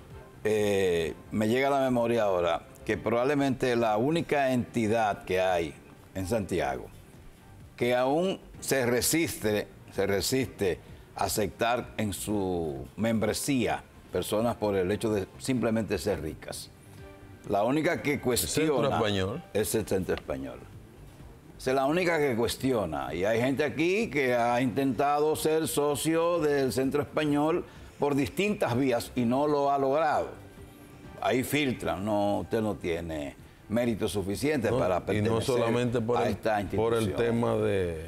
eh, me llega a la memoria ahora que probablemente la única entidad que hay en Santiago que aún se resiste, se resiste a aceptar en su membresía personas por el hecho de simplemente ser ricas. La única que cuestiona... ¿El Centro Español? Es el Centro Español. Es la única que cuestiona. Y hay gente aquí que ha intentado ser socio del Centro Español por distintas vías y no lo ha logrado. Ahí filtran, no, usted no tiene mérito suficiente no, para pertenecer y no solamente por a el, esta institución. por el tema de...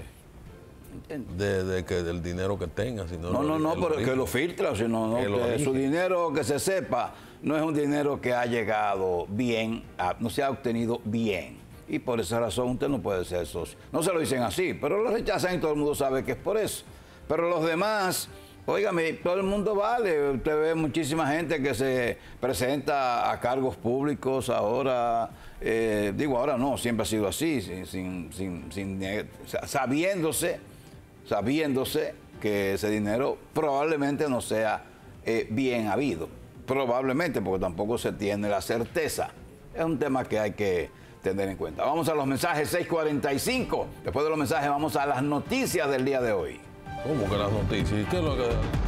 De, de que del dinero que tenga, sino no, no, no, pero que lo filtra, sino no, que su dinero, que se sepa, no es un dinero que ha llegado bien, a, no se ha obtenido bien. Y por esa razón usted no puede ser socio. No se lo dicen así, pero lo rechazan y todo el mundo sabe que es por eso. Pero los demás, óigame, todo el mundo vale. Usted ve muchísima gente que se presenta a cargos públicos ahora. Eh, digo, ahora no, siempre ha sido así, sin, sin, sin, sin sabiéndose. sabiéndose que ese dinero probablemente no sea eh, bien habido. Probablemente, porque tampoco se tiene la certeza. Es un tema que hay que tener en cuenta. Vamos a los mensajes seis cuarenta y cinco. Después de los mensajes vamos a las noticias del día de hoy. ¿Cómo que las noticias? ¿Qué es lo que...?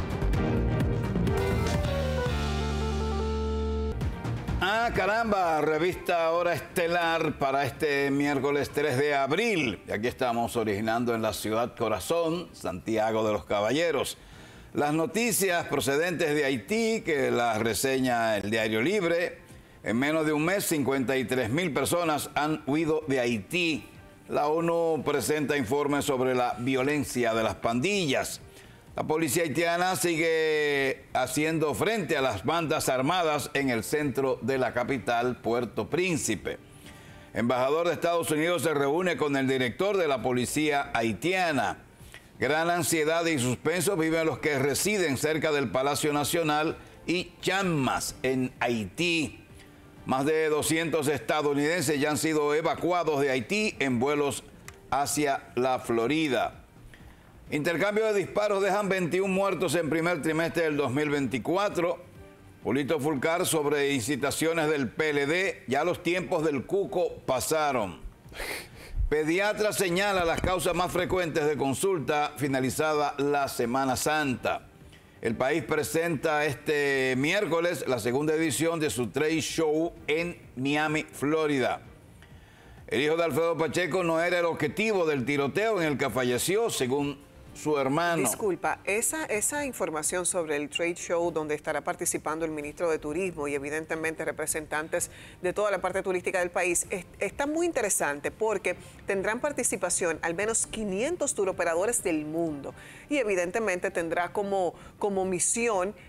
Ah, caramba, revista Hora Estelar para este miércoles tres de abril. Y aquí estamos originando en la ciudad corazón, Santiago de los Caballeros. Las noticias procedentes de Haití, que las reseña el Diario Libre. En menos de un mes, cincuenta y tres mil personas han huido de Haití. La ONU presenta informes sobre la violencia de las pandillas. La policía haitiana sigue haciendo frente a las bandas armadas en el centro de la capital, Puerto Príncipe. Embajador de Estados Unidos se reúne con el director de la policía haitiana. Gran ansiedad y suspenso viven los que residen cerca del Palacio Nacional y Chamas, en Haití. Más de doscientos estadounidenses ya han sido evacuados de Haití en vuelos hacia la Florida. Intercambio de disparos dejan veintiún muertos en primer trimestre del dos mil veinticuatro. Polito Fulcar sobre incitaciones del P L D. Ya los tiempos del cuco pasaron. Pediatra señala las causas más frecuentes de consulta finalizada la Semana Santa. El País presenta este miércoles la segunda edición de su trade show en Miami, Florida. El hijo de Alfredo Pacheco no era el objetivo del tiroteo en el que falleció, según su hermano. Disculpa, esa, esa información sobre el trade show donde estará participando el ministro de Turismo y evidentemente representantes de toda la parte turística del país, es, está muy interesante porque tendrán participación al menos quinientos turoperadores del mundo y evidentemente tendrá como, como misión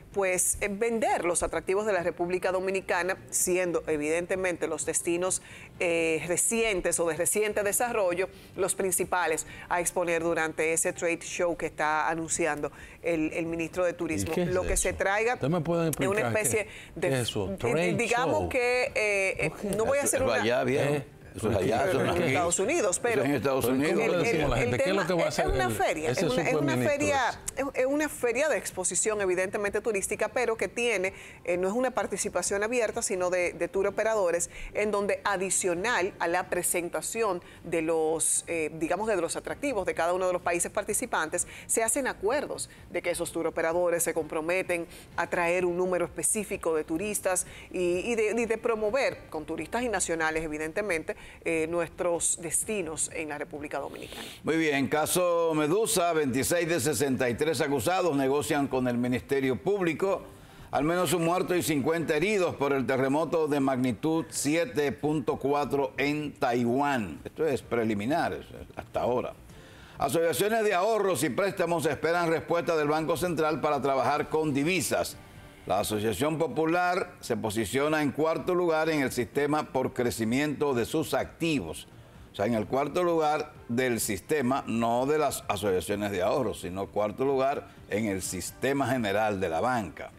pues eh, vender los atractivos de la República Dominicana, siendo evidentemente los destinos eh, recientes o de reciente desarrollo los principales a exponer durante ese trade show que está anunciando el, el ministro de Turismo. ¿Qué es Lo que eso? se traiga ¿Usted me puede es una explicar especie qué- de... qué es eso? eh, Trade digamos show. que eh, eh, no voy a hacer Eso una... allá, viejo. Eh, Eso es allá, eso no en es aquí. Estados Unidos, pero Eso es en Estados Pero Unidos. ¿cómo le el- decimos a la el gente? ¿Qué es lo tema que va a es- hacer es una el- feria, es ese una, es una superministro feria, ese? es- es una feria de exposición evidentemente turística, pero que tiene, eh, no es una participación abierta, sino de, de tour operadores, en donde adicional a la presentación de los, eh, digamos, de los atractivos de cada uno de los países participantes, se hacen acuerdos de que esos tour operadores se comprometen a traer un número específico de turistas y, y de, y de promover con turistas y nacionales, evidentemente, eh, nuestros destinos en la República Dominicana. Muy bien, caso Medusa, veintiséis de sesenta y tres acusados negocian con el Ministerio Público. Al menos un muerto y cincuenta heridos por el terremoto de magnitud siete punto cuatro en Taiwán. Esto es preliminar es hasta ahora. Asociaciones de ahorros y préstamos esperan respuesta del Banco Central para trabajar con divisas. La Asociación Popular se posiciona en cuarto lugar en el sistema por crecimiento de sus activos. O sea, en el cuarto lugar del sistema, no de las asociaciones de ahorros, sino cuarto lugar en el sistema general de la banca.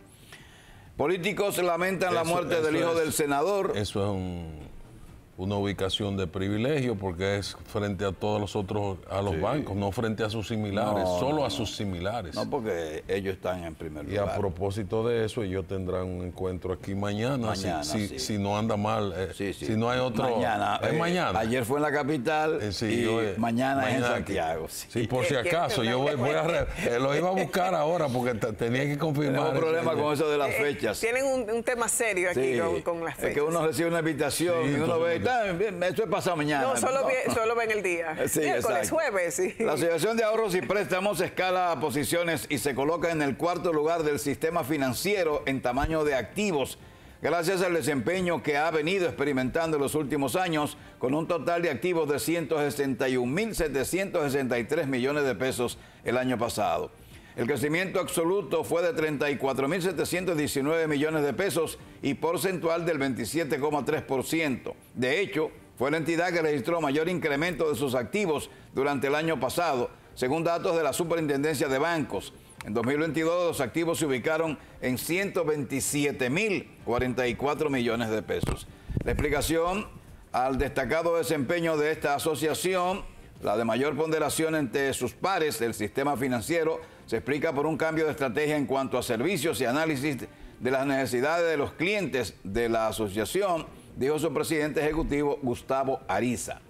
Políticos lamentan la Eso- muerte eso del hijo es- del senador. Eso es un- una ubicación de privilegio porque es frente a todos los otros, a los Sí. bancos, no frente a sus similares, No, solo no, a no. sus similares. No, porque ellos están en primer Y lugar. a propósito de eso, ellos tendrán un encuentro aquí mañana, Mañana, si, sí. si, si no anda mal, eh, Sí, sí. si no hay otro... Mañana. ¿Es eh, mañana? Ayer fue en la capital Eh, sí, y yo, eh, mañana, es en aquí. Santiago. Sí, Sí. por si acaso, yo voy, voy a... re- eh, lo iba a buscar ahora porque te- tenía que confirmar. Tenemos eso problemas ayer. con eso de las Eh, fechas. Tienen un, un tema serio aquí Sí, con, con las fechas. es que uno recibe una invitación Sí, y uno ve, entonces- "Está bien, eso es pasado mañana". No, solo, No. ve- solo ven el día. Sí, Miércoles, exacto. jueves, sí. La Asociación de Ahorros y Préstamos escala posiciones y se coloca en el cuarto lugar del sistema financiero en tamaño de activos, gracias al desempeño que ha venido experimentando en los últimos años, con un total de activos de ciento sesenta y un mil setecientos sesenta y tres millones de pesos el año pasado. El crecimiento absoluto fue de treinta y cuatro mil setecientos diecinueve millones de pesos y porcentual del veintisiete coma tres por ciento. De hecho, fue la entidad que registró mayor incremento de sus activos durante el año pasado, según datos de la Superintendencia de Bancos. En dos mil veintidós los activos se ubicaron en ciento veintisiete mil cuarenta y cuatro millones de pesos. La explicación al destacado desempeño de esta asociación, la de mayor ponderación entre sus pares del sistema financiero, se explica por un cambio de estrategia en cuanto a servicios y análisis de las necesidades de los clientes de la asociación, dijo su presidente ejecutivo Gustavo Ariza.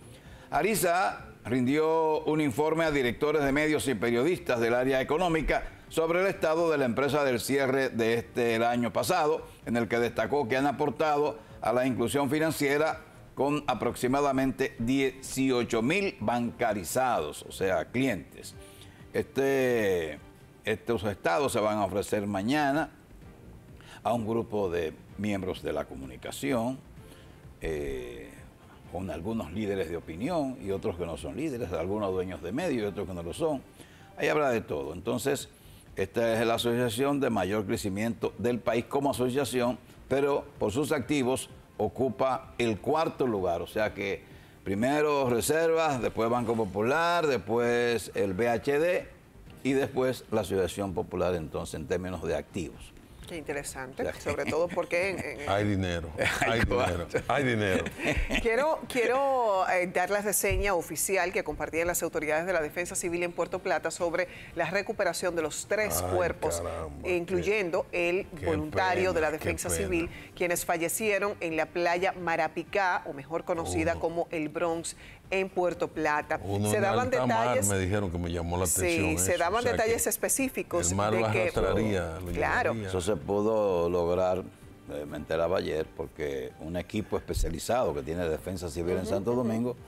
Ariza rindió un informe a directores de medios y periodistas del área económica sobre el estado de la empresa del cierre de este el año pasado, en el que destacó que han aportado a la inclusión financiera con aproximadamente dieciocho mil bancarizados, o sea, clientes. Este, estos estados se van a ofrecer mañana a un grupo de miembros de la comunicación, eh, con algunos líderes de opinión y otros que no son líderes, algunos dueños de medios y otros que no lo son. Ahí habrá de todo. Entonces, esta es la asociación de mayor crecimiento del país como asociación, pero por sus activos ocupa el cuarto lugar. O sea que primero Reservas, después Banco Popular, después el B H D y después la Asociación Popular, entonces, en términos de activos. Qué interesante, sobre todo porque... En, en- Hay dinero, hay Hay dinero, hay dinero. Quiero, quiero eh, dar la reseña oficial que compartían las autoridades de la Defensa Civil en Puerto Plata sobre la recuperación de los tres Ay, cuerpos, caramba, eh, incluyendo el qué voluntario de la pena, qué Defensa pena. Civil, quienes fallecieron en la playa Marapicá, o mejor conocida Uno. como el Bronx, en Puerto Plata. Uno se en daban alta mar detalles... me dijeron que me llamó la atención. Sí, se eso, daban o sea detalles que específicos el mar de lo que... arrastraría, lo Claro. llevaría. Eso se pudo lograr, eh, me enteraba ayer, porque un equipo especializado que tiene Defensa Civil en Santo Domingo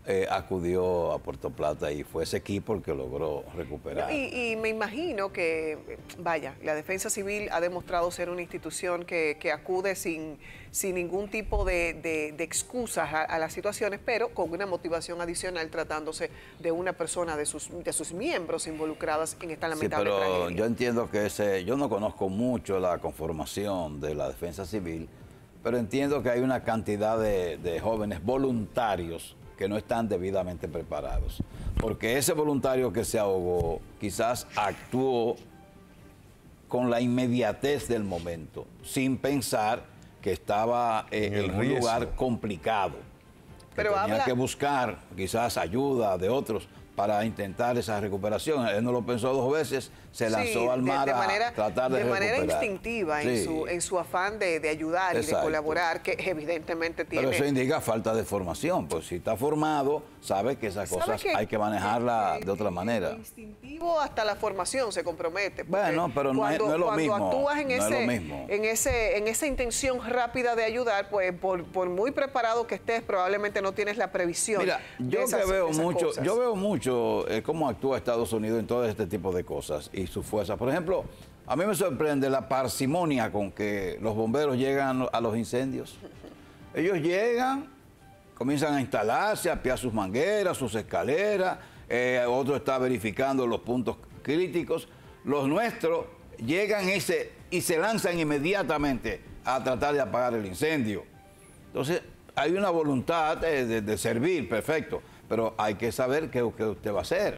eh, acudió a Puerto Plata y fue ese equipo el que logró recuperar. Y, y me imagino que, vaya, la Defensa Civil ha demostrado ser una institución que, que acude sin, sin ningún tipo de, de, de excusas a, a las situaciones, pero con una motivación adicional tratándose de una persona, de sus, de sus miembros involucradas en esta lamentable sí, pero tragedia. Yo entiendo que ese, yo no conozco mucho la conformación de la Defensa Civil, pero entiendo que hay una cantidad de, de jóvenes voluntarios que no están debidamente preparados. Porque ese voluntario que se ahogó quizás actuó con la inmediatez del momento, sin pensar que estaba eh, en, en un riesgo. lugar complicado. Que Pero tenía habla... que buscar quizás ayuda de otros para intentar esa recuperación. Él no lo pensó dos veces, se lanzó sí, al mar de, de manera, a tratar de De manera recuperar. instintiva, sí. en, su, en su afán de, de ayudar Exacto. y de colaborar, que evidentemente tiene... Pero eso indica falta de formación, pues si está formado, sabe que esas cosas que, hay que manejarlas de otra manera. El instintivo hasta la formación se compromete. Bueno, pero no, cuando, es, no es lo cuando mismo. Cuando actúas en, no ese, es lo mismo. en, ese, en esa intención rápida de ayudar, pues por, por muy preparado que estés, probablemente no tienes la previsión. Mira, yo de esas, que veo esas mucho, cosas. yo veo mucho eh, cómo actúa Estados Unidos en todo este tipo de cosas y su fuerza. Por ejemplo, a mí me sorprende la parsimonia con que los bomberos llegan a los incendios. Ellos llegan, comienzan a instalarse, a apiar sus mangueras, sus escaleras, eh, otro está verificando los puntos críticos. Los nuestros llegan y se, y se lanzan inmediatamente a tratar de apagar el incendio. Entonces, hay una voluntad de, de, de servir, perfecto, pero hay que saber qué, qué usted va a hacer.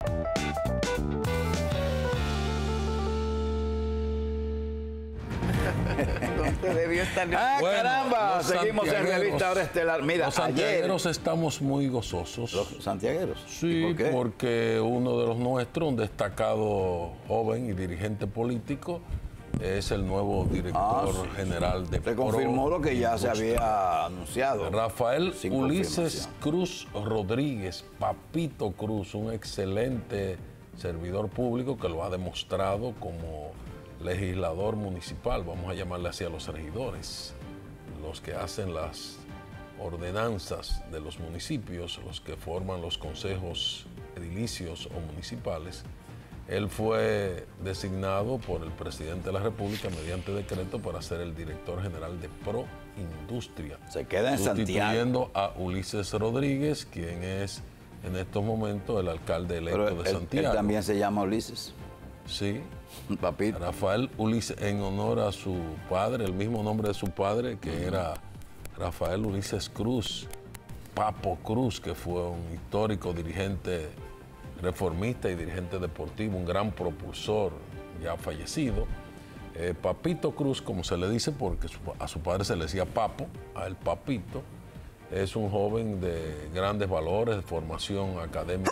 Debió estar... ¡Ah, Bueno, caramba! Seguimos en Revista Hora Estelar. Mira, los santiagueros ayer, estamos muy gozosos. ¿Los santiagueros? Sí, ¿por qué? porque uno de los nuestros, un destacado joven y dirigente político, es el nuevo director Ah, sí. general de Se confirmó lo que ya se había anunciado. Rafael Sin Ulises Cruz Rodríguez, Papito Cruz, un excelente servidor público que lo ha demostrado como legislador municipal, vamos a llamarle así a los regidores, los que hacen las ordenanzas de los municipios, los que forman los consejos edilicios o municipales. Él fue designado por el presidente de la República mediante decreto para ser el director general de Proindustria. Se queda en Santiago. Sustituyendo a Ulises Rodríguez, quien es en estos momentos el alcalde electo Pero de él, Santiago. él también se llama Ulises. Sí. Papito. Rafael Ulises, en honor a su padre, el mismo nombre de su padre, que era Rafael Ulises Cruz, Papo Cruz, que fue un histórico dirigente reformista y dirigente deportivo, un gran propulsor ya fallecido. Eh, Papito Cruz, como se le dice, porque su, a su padre se le decía Papo, a él Papito, es un joven de grandes valores, de formación académica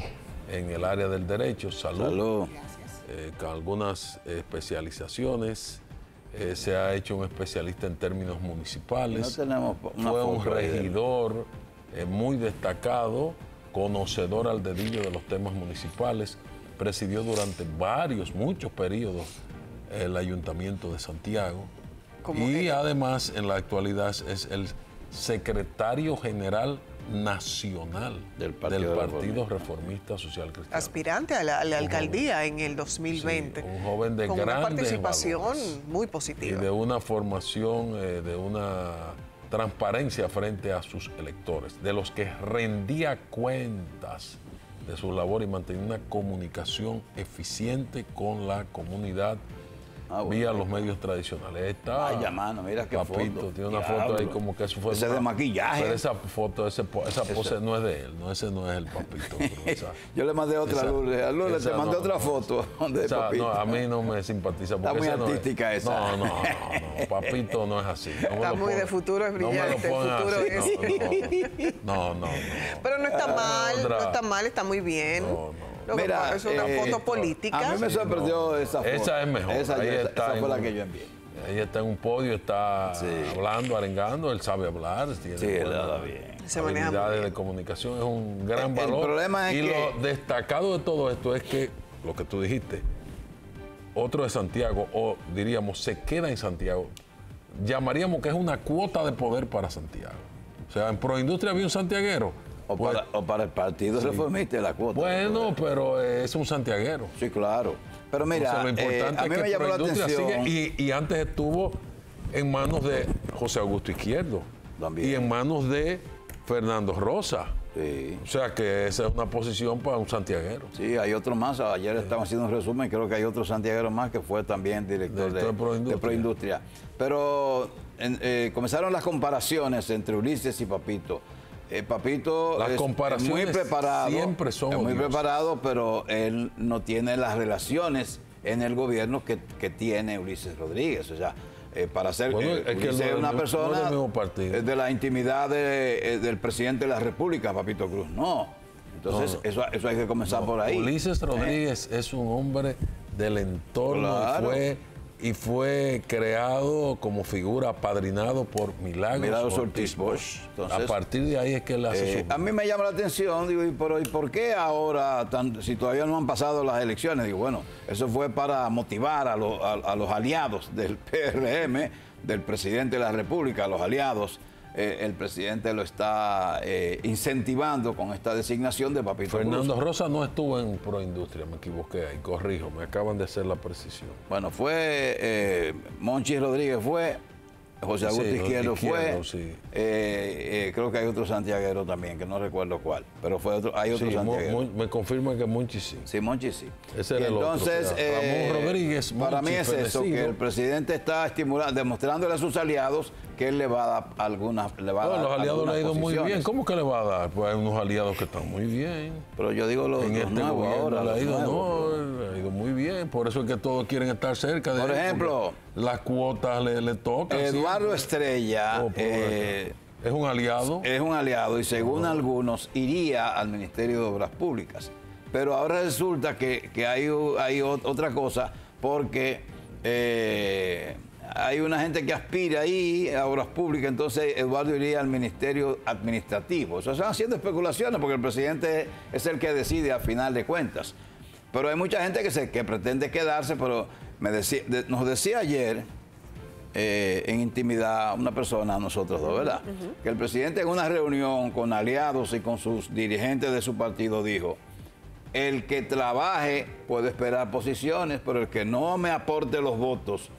en el área del derecho, salud, Salud. Eh, con algunas especializaciones. Eh, se ha hecho un especialista en términos municipales. No tenemos una Fue un foto ahí de él. regidor eh, muy destacado, conocedor al dedillo de los temas municipales. Presidió durante varios, muchos periodos el Ayuntamiento de Santiago. Como Y que- además, en la actualidad, es el secretario general nacional Del Partido Partido Reformista Social Cristiano. aspirante a la, a la Un alcaldía en el dos mil veinte. Sí, un joven de con una grandes participación valores muy y positiva. de una formación, eh, de una transparencia frente a sus electores, de los que rendía cuentas de su labor y mantenía una comunicación eficiente con la comunidad Ah, bueno. vía los medios tradicionales. Está, Vaya, mano, mira qué Papito, foto. tiene una Diablo. foto ahí como que eso fue Ese una- de maquillaje. Pero esa foto, ese po- esa pose no es de él, no, ese no es el Papito. pero esa- Yo le mandé otra, esa- Lourdes. A Lourdes te esa mandé no, otra no, foto de esa, Papito. no, a mí no me simpatiza. Está porque muy esa no es- artística esa. No, no, no, no, Papito no es así. No me Está lo muy de ponga- futuro, es no me lo brillante, el ponga futuro así, es- No, no, no, no, no. Pero no está mal, otra- no está mal, está muy bien. No, no. Lo que Mira, pasa es una eh, foto política. A mí me sorprendió esa foto. Esa es mejor. Esa, Ahí esa- está esa en fue la un- que yo envié. Ella está en un podio, está Sí. hablando, arengando, él sabe hablar, tiene Sí, él buenas habla bien. Se maneja muy habilidades bien. de comunicación, es un gran El- el valor. problema es y que- lo destacado de todo esto es que, lo que tú dijiste, otro de Santiago, o diríamos, se queda en Santiago, llamaríamos que es una cuota de poder para Santiago. O sea, en Proindustria había un santiaguero, O, Pues, para, o para el Partido sí. Reformista de la cuota. Bueno, pero es un santiaguero. Sí, claro. Pero mira, Entonces, lo importante eh, a mí es que me llamó la Proindustria atención. sigue, y, y antes estuvo en manos de José Augusto Izquierdo. También. Y en manos de Fernando Rosa. Sí. O sea que esa es una posición para un santiaguero. Sí, hay otro más. Ayer estamos haciendo un resumen. Creo que hay otro santiaguero más que fue también director de, Director de Proindustria. de Proindustria. Pero en- eh, comenzaron las comparaciones entre Ulises y Papito. Eh, Papito Las es, es comparaciones muy preparado. siempre son es muy odiosas. preparado, pero él no tiene las relaciones en el gobierno que, que tiene Ulises Rodríguez. O sea, eh, para ser Bueno, eh, es que Ulises él no es es una del- no es persona del mismo partido. eh, de la intimidad de- eh, del presidente de la República, Papito Cruz. No. Entonces, No. Eso, eso hay que comenzar por ahí. Ulises ¿Eh? Rodríguez es un hombre del entorno Claro. y, fue, y fue creado como figura, apadrinado por Milagros, Milagros Ortiz Ortiz Bosch. Entonces, a partir de ahí es que él hace Eh, su... a mí me llama la atención, digo, ¿y por, y por qué ahora, tan- si todavía no han pasado las elecciones? Digo, bueno, eso fue para motivar a, lo- a- a los aliados del P R M, del presidente de la República, a los aliados. Eh, el presidente lo está eh, incentivando con esta designación de Papito Fernando Cruz. Rosa no estuvo en Proindustria, me equivoqué ahí, corrijo, me acaban de hacer la precisión. Bueno, fue eh, Monchi Rodríguez fue, José Augusto Sí, Izquierdo, Izquierdo, fue, sí. eh, eh, creo que hay otro santiaguero también, que no recuerdo cuál, pero fue otro, hay otro Sí, Mo- santiaguero. Mo- me confirma que Monchi sí. Sí, Monchi sí. Ese era Y el otro, entonces, o sea, Ramón Rodríguez, para Monchi, mí es eso, fenecido. que el presidente está estimulando, demostrándole a sus aliados que él le va a dar algunas, le va a No, dar los aliados le algunas ha ido muy posiciones. bien. ¿Cómo que le va a dar? Pues hay unos aliados que están muy bien. Pero yo digo los, En los este nuevos gobierno ahora, le ha los ido, nuevos. no, le ha ido muy bien. Por eso es que todos quieren estar cerca de Por él, ejemplo, porque las cuotas le, le tocan. Eduardo siempre. Estrella Oh, por eh, es un aliado. es un aliado y según algunos iría al Ministerio de Obras Públicas. Pero ahora resulta que, que hay, hay ot- otra cosa porque eh, hay una gente que aspira ahí a Obras Públicas, entonces Eduardo iría al Ministerio Administrativo. O sea, están haciendo especulaciones porque el presidente es el que decide a final de cuentas. Pero hay mucha gente que, se, que pretende quedarse, pero me decía, de- nos decía ayer eh, en intimidad una persona, nosotros dos, ¿verdad? Que el presidente en una reunión con aliados y con sus dirigentes de su partido dijo, el que trabaje puede esperar posiciones, pero el que no me aporte los votos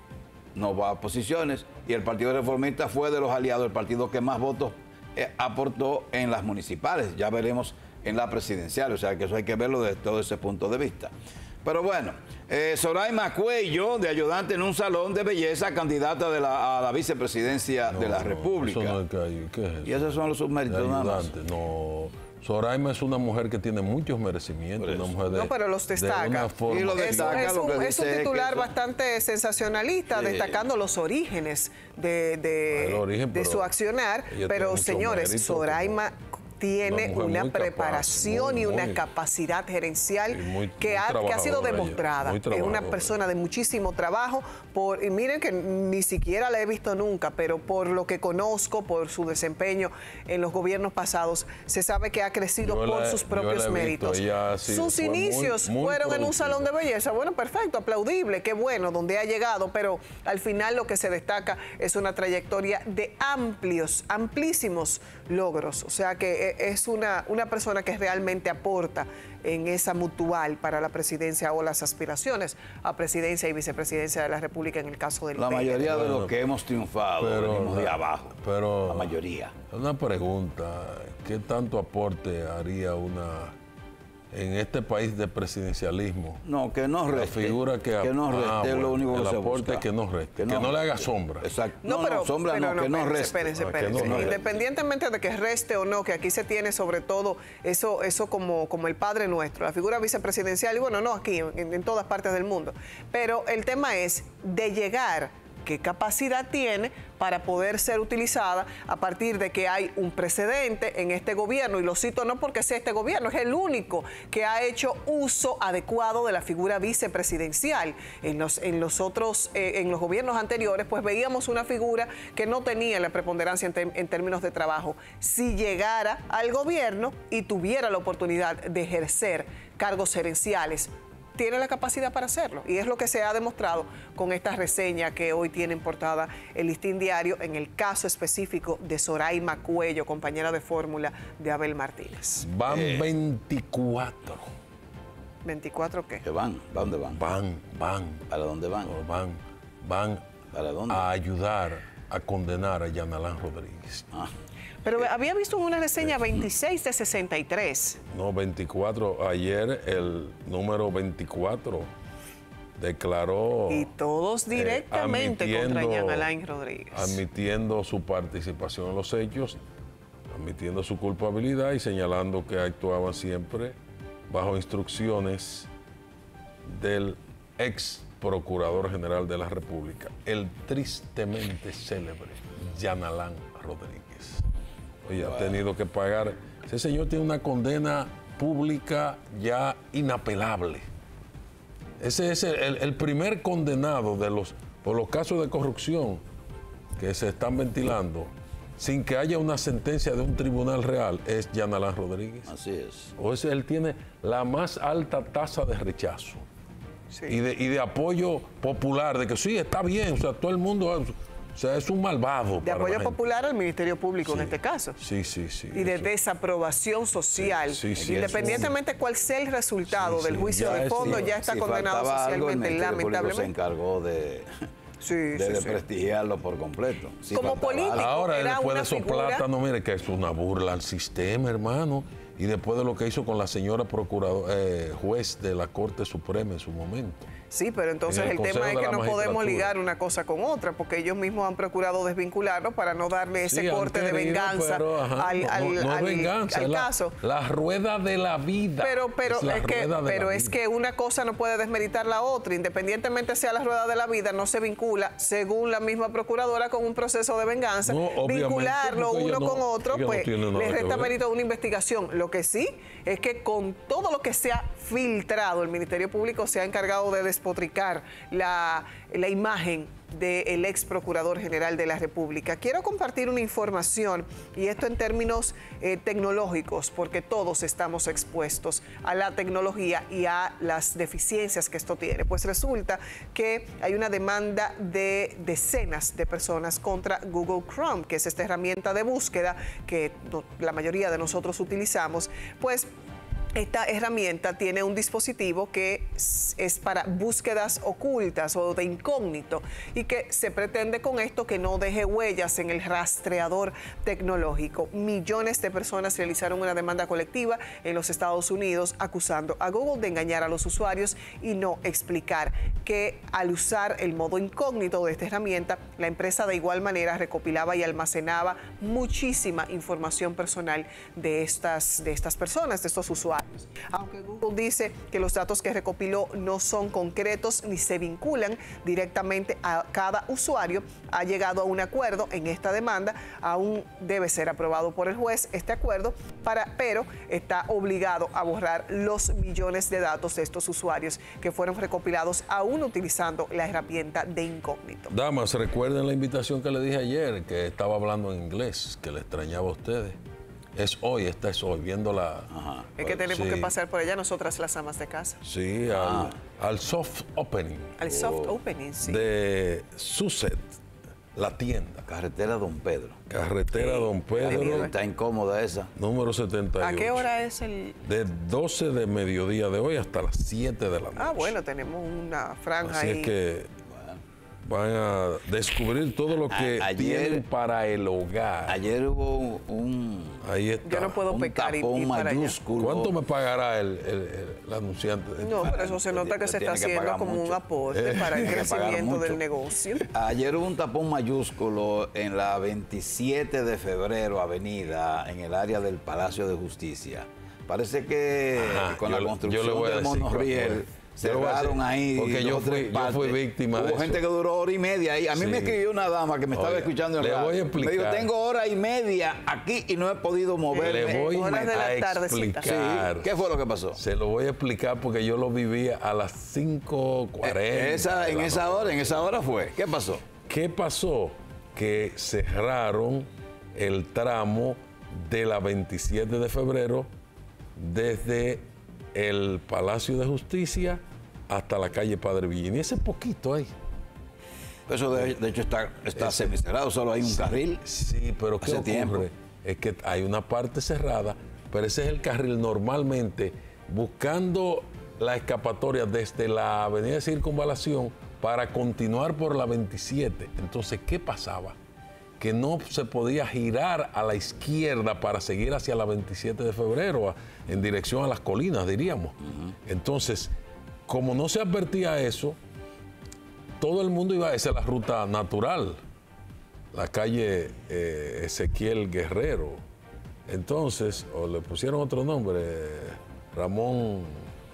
no va a posiciones. Y el Partido Reformista fue de los aliados, el partido que más votos eh, aportó en las municipales. Ya veremos en la presidencial, o sea que eso hay que verlo desde todo ese punto de vista. Pero bueno, eh, Zoraima Cuello, de ayudante en un salón de belleza, candidata de la, a la vicepresidencia de la No, República. Eso no es que hay- ¿qué es eso? Y esos son los De subméritos nada más. ayudante, no. Zoraima es una mujer que tiene muchos merecimientos, Por eso. una mujer de, No, pero los de destaca. una Y forma- lo Es, destaca, es lo un, que es un dice es titular que eso- bastante sensacionalista, Sí. destacando los orígenes de, de- El origen, de pero su accionar. ella tiene Pero mucho señores, mérito Zoraima tiene una mujer una muy capaz, preparación muy, y una muy- capacidad gerencial y muy- que, muy ha, que ha sido trabajadora ella, demostrada. muy Es una trabajadora. persona de muchísimo trabajo. Por, y miren que ni siquiera la he visto nunca, pero por lo que conozco, por su desempeño en los gobiernos pasados, se sabe que ha crecido Yo por la- sus yo propios la he visto, méritos. ella ha sido- Sus fue muy- inicios muy fueron en un productiva. salón de belleza. Bueno, perfecto, aplaudible, qué bueno, donde ha llegado, pero al final lo que se destaca es una trayectoria de amplios, amplísimos logros. O sea que e- es una, una persona que realmente aporta en esa mutual para la presidencia o las aspiraciones a presidencia y vicepresidencia de la República en el caso del La P R. mayoría de Bueno, los que hemos triunfado pero- venimos de abajo. pero- la mayoría. Una pregunta, ¿qué tanto aporte haría una en este país de presidencialismo? No, que no La reste. figura que, que no ah, reste es lo bueno, único que el se aporte busca. que no reste, que no le haga sombra. Exacto. No, pero, sombra pero no, que no espérense, reste. espérense, Ah, que espérense. no reste. Independientemente de que reste o no, que aquí se tiene sobre todo eso, eso como, como el Padre Nuestro, la figura vicepresidencial, y bueno, no aquí, en, en todas partes del mundo. Pero el tema es de llegar, qué capacidad tiene para poder ser utilizada a partir de que hay un precedente en este gobierno, y lo cito no porque sea este gobierno, es el único que ha hecho uso adecuado de la figura vicepresidencial. En los, en los otros, eh, en los gobiernos anteriores, pues veíamos una figura que no tenía la preponderancia en, tem- en términos de trabajo. Si llegara al gobierno y tuviera la oportunidad de ejercer cargos gerenciales, tiene la capacidad para hacerlo. Y es lo que se ha demostrado con esta reseña que hoy tiene en portada el Listín Diario en el caso específico de Soraima Cuello, compañera de fórmula de Abel Martínez. Van Eh. veinticuatro. ¿veinticuatro qué? ¿Qué van? ¿Para dónde van? Van, van. ¿Para dónde van? No, van, van ¿Para dónde? a ayudar a condenar a Yanalán Rodríguez. Ah, Pero había visto en una reseña veintiséis de sesenta y tres. No, veinticuatro. Ayer el número veinticuatro declaró... Y todos directamente eh, contra admitiendo- Yanalán Rodríguez. Admitiendo su participación en los hechos, admitiendo su culpabilidad y señalando que actuaban siempre bajo instrucciones del ex procurador general de la República, el tristemente célebre Yanalán Rodríguez. Oye, ha tenido que pagar. Ese señor tiene una condena pública ya inapelable. Ese es el, el- el primer condenado de los, por los casos de corrupción que se están ventilando sin que haya una sentencia de un tribunal real, es Yanalán Rodríguez. así es. O ese, él tiene la más alta tasa de rechazo Sí. y, de, y de apoyo popular, de que sí, está bien, o sea, todo el mundo, o sea, es un malvado. De para la apoyo gente. popular al Ministerio Público en Sí. este caso. Sí, sí, sí. Y de eso. desaprobación social. Sí, sí, sí, Independientemente cuál sea el resultado Sí, del sí, juicio ya de es- fondo, sí. ya está Si condenado faltaba algo, el socialmente, Ministerio Público se lamentablemente. encargó de, Sí, de sí, sí. desprestigiarlo por completo. Si Como faltaba político. algo. Ahora, era después una de esos figura- plátanos, mire que es una burla al sistema, hermano. Y después de lo que hizo con la señora procuradora, eh, juez de la Corte Suprema en su momento. Sí, pero entonces En el el, Consejo tema es de que la no podemos Magistratura. ligar una cosa con otra, porque ellos mismos han procurado desvincularlo para no darle ese Sí, han corte de querido, venganza pero, ajá, al, no- al- no, no al- es venganza, al es la, caso. la rueda de la vida. Pero, pero es, la es, que, rueda de la pero es vida. que una cosa no puede desmeritar la otra. Independientemente sea la rueda de la vida, no se vincula, según la misma procuradora, con un proceso de venganza. No, obviamente, Vincularlo porque uno ella no- con otro, ella no pues tiene nada le que resta ver. mérito a una investigación. Lo que sí es que con todo lo que se ha filtrado, el Ministerio Público se ha encargado de despotricar la, la imagen del ex procurador general de la República. Quiero compartir una información, y esto en términos eh, tecnológicos, porque todos estamos expuestos a la tecnología y a las deficiencias que esto tiene. Pues resulta que hay una demanda de decenas de personas contra Google Chrome, que es esta herramienta de búsqueda que no- la mayoría de nosotros utilizamos, pues esta herramienta tiene un dispositivo que es es para búsquedas ocultas o de incógnito y que se pretende con esto que no deje huellas en el rastreador tecnológico. Millones de personas realizaron una demanda colectiva en los Estados Unidos acusando a Google de engañar a los usuarios y no explicar que al usar el modo incógnito de esta herramienta, la empresa de igual manera recopilaba y almacenaba muchísima información personal de estas, de estas personas, de estos usuarios. Aunque Google dice que los datos que recopiló no son concretos ni se vinculan directamente a cada usuario, ha llegado a un acuerdo en esta demanda. Aún debe ser aprobado por el juez este acuerdo, para, pero está obligado a borrar los millones de datos de estos usuarios que fueron recopilados aún utilizando la herramienta de incógnito. Damas, recuerden la invitación que le dije ayer, que estaba hablando en inglés, que le extrañaba a ustedes. Es hoy, esta es hoy, viendo la... Ajá. Es que tenemos Sí. que pasar por allá nosotras las amas de casa. Sí, al, al soft opening Al soft opening, sí. de Suset, la tienda, Carretera Don Pedro. carretera Don Pedro, Está incómoda esa. número setenta y ocho. ¿A qué hora es el...? De doce de mediodía de hoy hasta las siete de la noche. Ah, bueno, tenemos una franja Así ahí. es que van a descubrir todo lo que A- ayer- tienen para el hogar. Ayer hubo un, Ahí está. Yo no puedo un pecar y ir tapón para allá. mayúsculo. ¿Cuánto me pagará el, el- el- el anunciante? No, pero eso se nota que se está Tiene que haciendo pagar como un mucho. aporte para el Tiene que pagar crecimiento mucho. del negocio. Ayer hubo un tapón mayúsculo en la veintisiete de febrero, avenida, en el área del Palacio de Justicia. Parece que Ajá, con yo la le- construcción yo le voy a del decir cuál monorriel fue. Yo le voy a cerraron decir, ahí. porque yo dos o tres fui- yo fui partes. víctima de Hubo eso. gente que duró hora y media ahí. A mí Sí. me escribió una dama que me estaba Oiga, escuchando en le radio. voy a Me explicar. dijo, tengo hora y media aquí y no he podido moverme. Le voy horas de la a tardecita. explicar. Sí. ¿Qué fue lo que pasó? Se lo voy a explicar porque yo lo vivía a las cinco cuarenta. Esa, de en la esa noche. hora, en esa hora fue. ¿Qué pasó? ¿Qué pasó? Que cerraron el tramo de la veintisiete de febrero desde el Palacio de Justicia hasta la calle Padre Villini. Ese poquito ahí. Eso de, de hecho está, está semicerrado, solo hay un sí, carril. Sí, pero ¿qué ocurre? Tiempo. Es que hay una parte cerrada, pero ese es el carril normalmente buscando la escapatoria desde la avenida de Circunvalación para continuar por la veintisiete. Entonces, ¿qué pasaba? Que no se podía girar a la izquierda para seguir hacia la veintisiete de febrero, a, en dirección a las colinas, diríamos. Uh-huh. Entonces, como no se advertía eso, todo el mundo iba a esa es la ruta natural, la calle eh, Ezequiel Guerrero. Entonces, o le pusieron otro nombre, Ramón,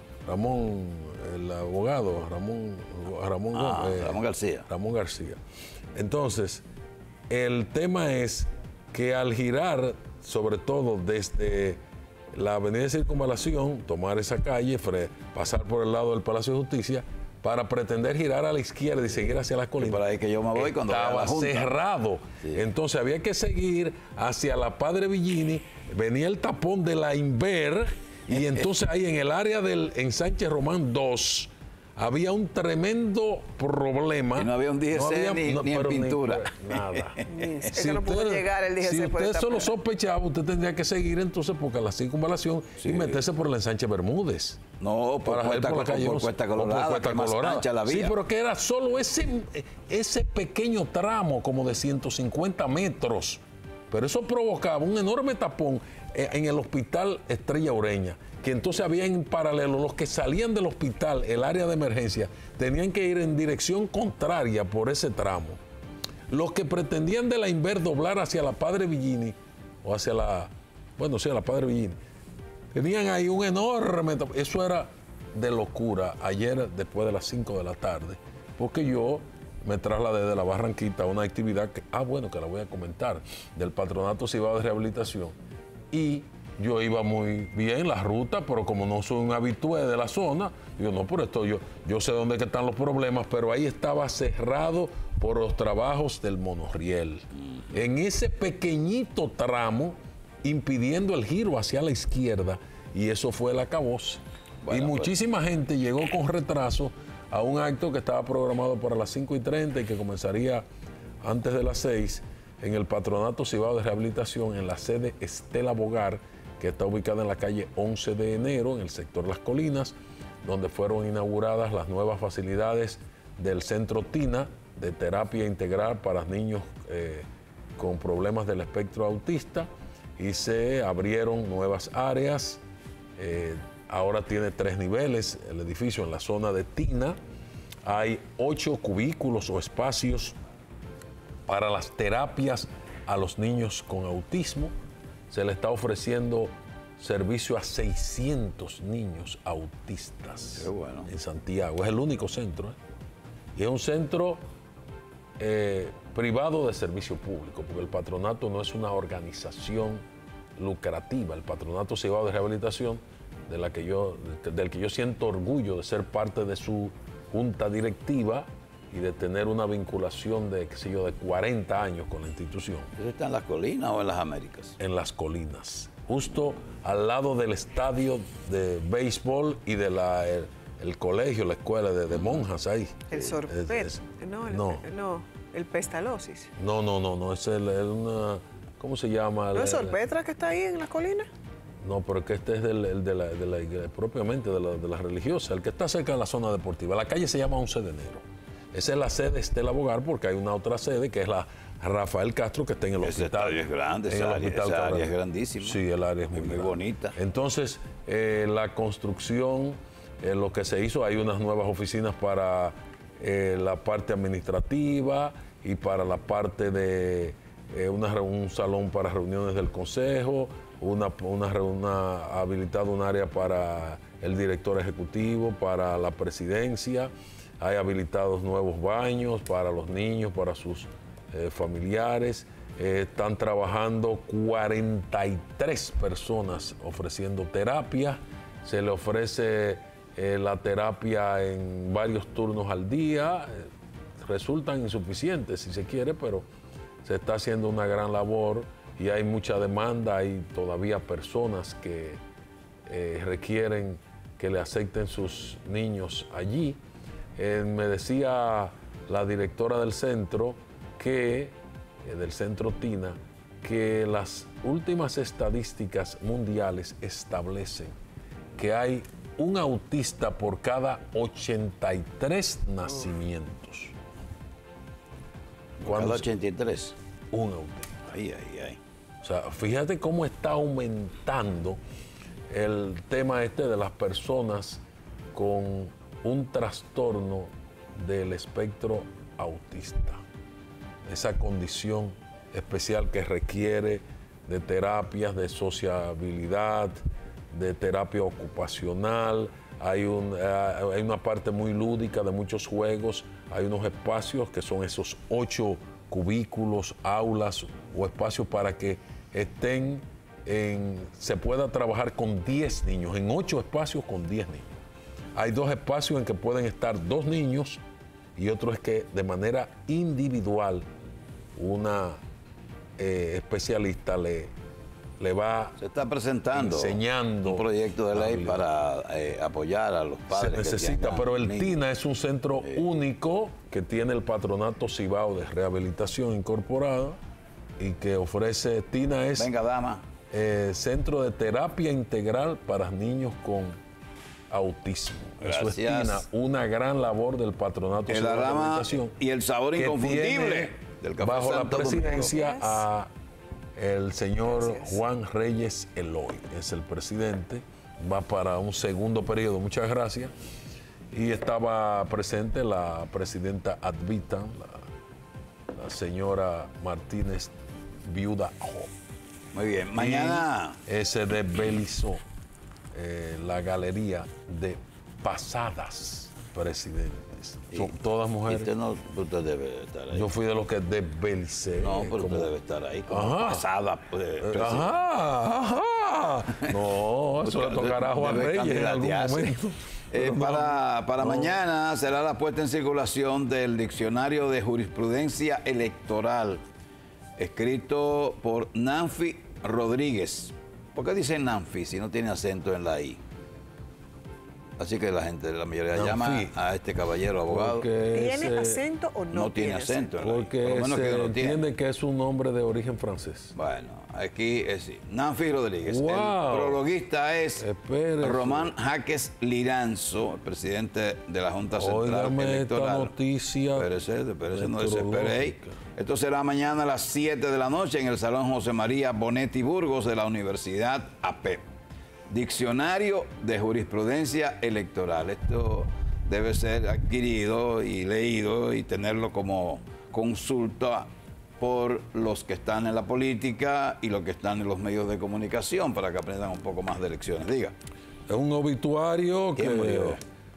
Ramón, el abogado, Ramón, Ramón, ah, Gómez, Ramón García. Ramón García. Entonces, el tema es que al girar, sobre todo desde la avenida de Circunvalación, tomar esa calle, pasar por el lado del Palacio de Justicia, para pretender girar a la izquierda y seguir hacia las colinas. Y por ahí que yo me voy cuando estaba cerrado. Sí. Entonces había que seguir hacia la Padre Villini, venía el tapón de la Inver, y entonces ahí en el área del en Sánchez Román dos, había un tremendo problema. Y no había un D G C no había, ni, no, ni en pintura. Ni, nada. Es si que no pudo usted, llegar el D G C. Si usted solo sospechaba, usted tendría que seguir entonces por la Circunvalación sí. y meterse por el ensanche Bermúdez. No, por, para Cuesta, por, la calle, por Cuesta Colorada, por Cuesta Colorada. La vía. Sí, pero que era solo ese, ese pequeño tramo, como de ciento cincuenta metros. Pero eso provocaba un enorme tapón en el hospital Estrella Ureña, que entonces había en paralelo los que salían del hospital, el área de emergencia, tenían que ir en dirección contraria por ese tramo. Los que pretendían de la Inver doblar hacia la Padre Villini, o hacia la, bueno, sí, a la Padre Villini, tenían ahí un enorme tapón. Eso era de locura ayer después de las cinco de la tarde, porque yo me trasladé de la Barranquita a una actividad que, ah, bueno, que la voy a comentar, del Patronato Cibao de Rehabilitación. Y yo iba muy bien la ruta, pero como no soy un habitué de la zona, digo, no, por esto yo, yo sé dónde que están los problemas, pero ahí estaba cerrado por los trabajos del monorriel. En ese pequeñito tramo, impidiendo el giro hacia la izquierda, y eso fue el acabose. Bueno, y muchísima pues. gente llegó con retraso a un acto que estaba programado para las cinco y treinta y que comenzaría antes de las seis en el Patronato Cibao de Rehabilitación, en la sede Estela Bogar, que está ubicada en la calle once de enero, en el sector Las Colinas, donde fueron inauguradas las nuevas facilidades del Centro TINA, de terapia integral para niños eh, con problemas del espectro autista, y se abrieron nuevas áreas. Eh, ahora tiene tres niveles el edificio. En la zona de TINA hay ocho cubículos o espacios para las terapias a los niños con autismo. Se le está ofreciendo servicio a seiscientos niños autistas. Qué bueno. En Santiago. Es el único centro. ¿eh? Y es un centro eh, privado de servicio público, porque el patronato no es una organización lucrativa. El Patronato Cibao de Rehabilitación, de la que yo, del que yo siento orgullo de ser parte de su junta directiva y de tener una vinculación de, qué sé yo, de cuarenta años con la institución. ¿Eso está en las colinas o en las Américas? En las colinas, justo al lado del estadio de béisbol y de la, el, el colegio, la escuela de, de monjas ahí. El Sorpet, no, el, no, no, el Pestalosis. No, no, no, no, es el, el una, ¿cómo se llama? ¿No es Sorpetra que está ahí en las colinas? No, pero que este es del, el de la, de la iglesia, propiamente de la, de la religiosa, el que está cerca de la zona deportiva. La calle se llama once de enero. Esa es la sede Estela Bogar, porque hay una otra sede que es la Rafael Castro, que está en el ese hospital. Ese es grande, esa área, esa área es grandísima. Sí, el área es muy, muy, muy bonita. Entonces, eh, la construcción, eh, lo que se hizo, hay unas nuevas oficinas para eh, la parte administrativa y para la parte de eh, una, un salón para reuniones del consejo, una, una, una habilitado un área para el director ejecutivo, para la presidencia. Hay habilitados nuevos baños para los niños, para sus eh, familiares. Eh, están trabajando cuarenta y tres personas ofreciendo terapia. Se le ofrece eh, la terapia en varios turnos al día. Eh, resultan insuficientes si se quiere, pero se está haciendo una gran labor y hay mucha demanda. Hay todavía personas que eh, requieren que le acepten sus niños allí. Eh, me decía la directora del centro, que, eh, del centro Tina, que las últimas estadísticas mundiales establecen que hay un autista por cada ochenta y tres nacimientos. Cada ochenta y tres. Un autista. Ay, ay, ay. O sea, fíjate cómo está aumentando el tema este de las personas con un trastorno del espectro autista. Esa condición especial que requiere de terapias de sociabilidad, de terapia ocupacional. Hay, un, uh, hay una parte muy lúdica de muchos juegos. Hay unos espacios que son esos ocho cubículos, aulas o espacios para que estén en, se pueda trabajar con diez niños, en ocho espacios con diez niños. Hay dos espacios en que pueden estar dos niños y otro es que de manera individual una eh, especialista le, le va Se está presentando enseñando un proyecto de ley para eh, apoyar a los padres. Se necesita, que pero el niños. TINA es un centro sí. único que tiene el Patronato Cibao de Rehabilitación Incorporada y que ofrece, TINA es Venga, dama. Eh, Centro de Terapia Integral para Niños con Autismo. Gracias. Eso es TINA, una gran labor del Patronato Cibao de Rehabilitación. Y el sabor inconfundible del café bajo Santo la presidencia Domingo. a el señor Gracias. Juan Reyes Eloy, es el presidente, va para un segundo periodo, muchas gracias. Y estaba presente la presidenta Advita, la, la señora Martínez Viuda Jo. Muy bien, mañana. Y se desbelizó eh, la galería de pasadas presidentes. Y, Son todas mujeres. Usted, no, usted debe estar ahí. Yo fui de los que desbelicé. No, pero como, usted debe estar ahí como Ajá. pasada. Pues, Ajá, ajá. No, eso le tocará a Juan Debe Reyes en algún candidatearse. momento. Eh, No, para para no. mañana será la puesta en circulación del Diccionario de Jurisprudencia Electoral, escrito por Nanfi Rodríguez. ¿Por qué dice Nanfi si no tiene acento en la I? Así que la gente, la mayoría Nanfi. llama a este caballero abogado. Porque ¿Tiene ese- acento o no, no tiene acento en la I. Por Porque lo menos que se no tiene. entiende que es un hombre de origen francés. Bueno, aquí es Nanfi Rodríguez. Wow. El prologuista es Espérese. Román Jaques Liranzo, el presidente de la Junta Central Óigame esta Electoral. noticia Espérese, espérese, no desespere ahí. meteorológica. Esto será mañana a las siete de la noche en el Salón José María Bonetti Burgos de la Universidad A P E P. Diccionario de Jurisprudencia Electoral. Esto debe ser adquirido y leído y tenerlo como consulta por los que están en la política y los que están en los medios de comunicación para que aprendan un poco más de lecciones. Diga. Es un obituario que ¿Quién murió?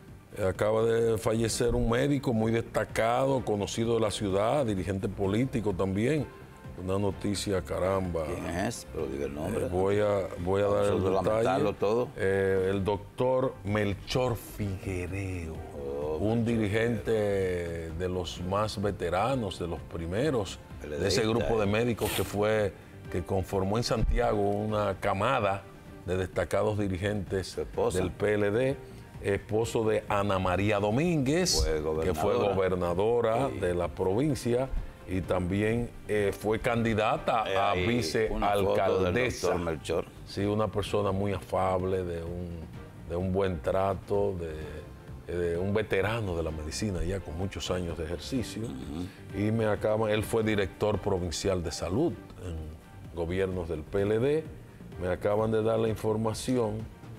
acaba de fallecer un médico muy destacado, conocido de la ciudad, dirigente político también. Una noticia, caramba. ¿Quién es? Pero diga el nombre. Eh, voy a, voy a dar el Nosotros lamentarlo detalle. todo. Eh, el doctor Melchor Figuereo, Oh, un dirigente de los más veteranos, de los primeros, de ese grupo de médicos que fue, que conformó en Santiago una camada de destacados dirigentes Su esposa. del P L D, esposo de Ana María Domínguez, Fue que fue gobernadora. gobernadora Sí. de la provincia y también eh, fue candidata Eh, a ahí, una foto del vicealcaldesa. doctor Melchor. Sí, una persona muy afable, de un, de un buen trato, de, de un veterano de la medicina ya con muchos años de ejercicio. Y me acaba, él fue director provincial de salud en gobiernos del P L D. Me acaban de dar la información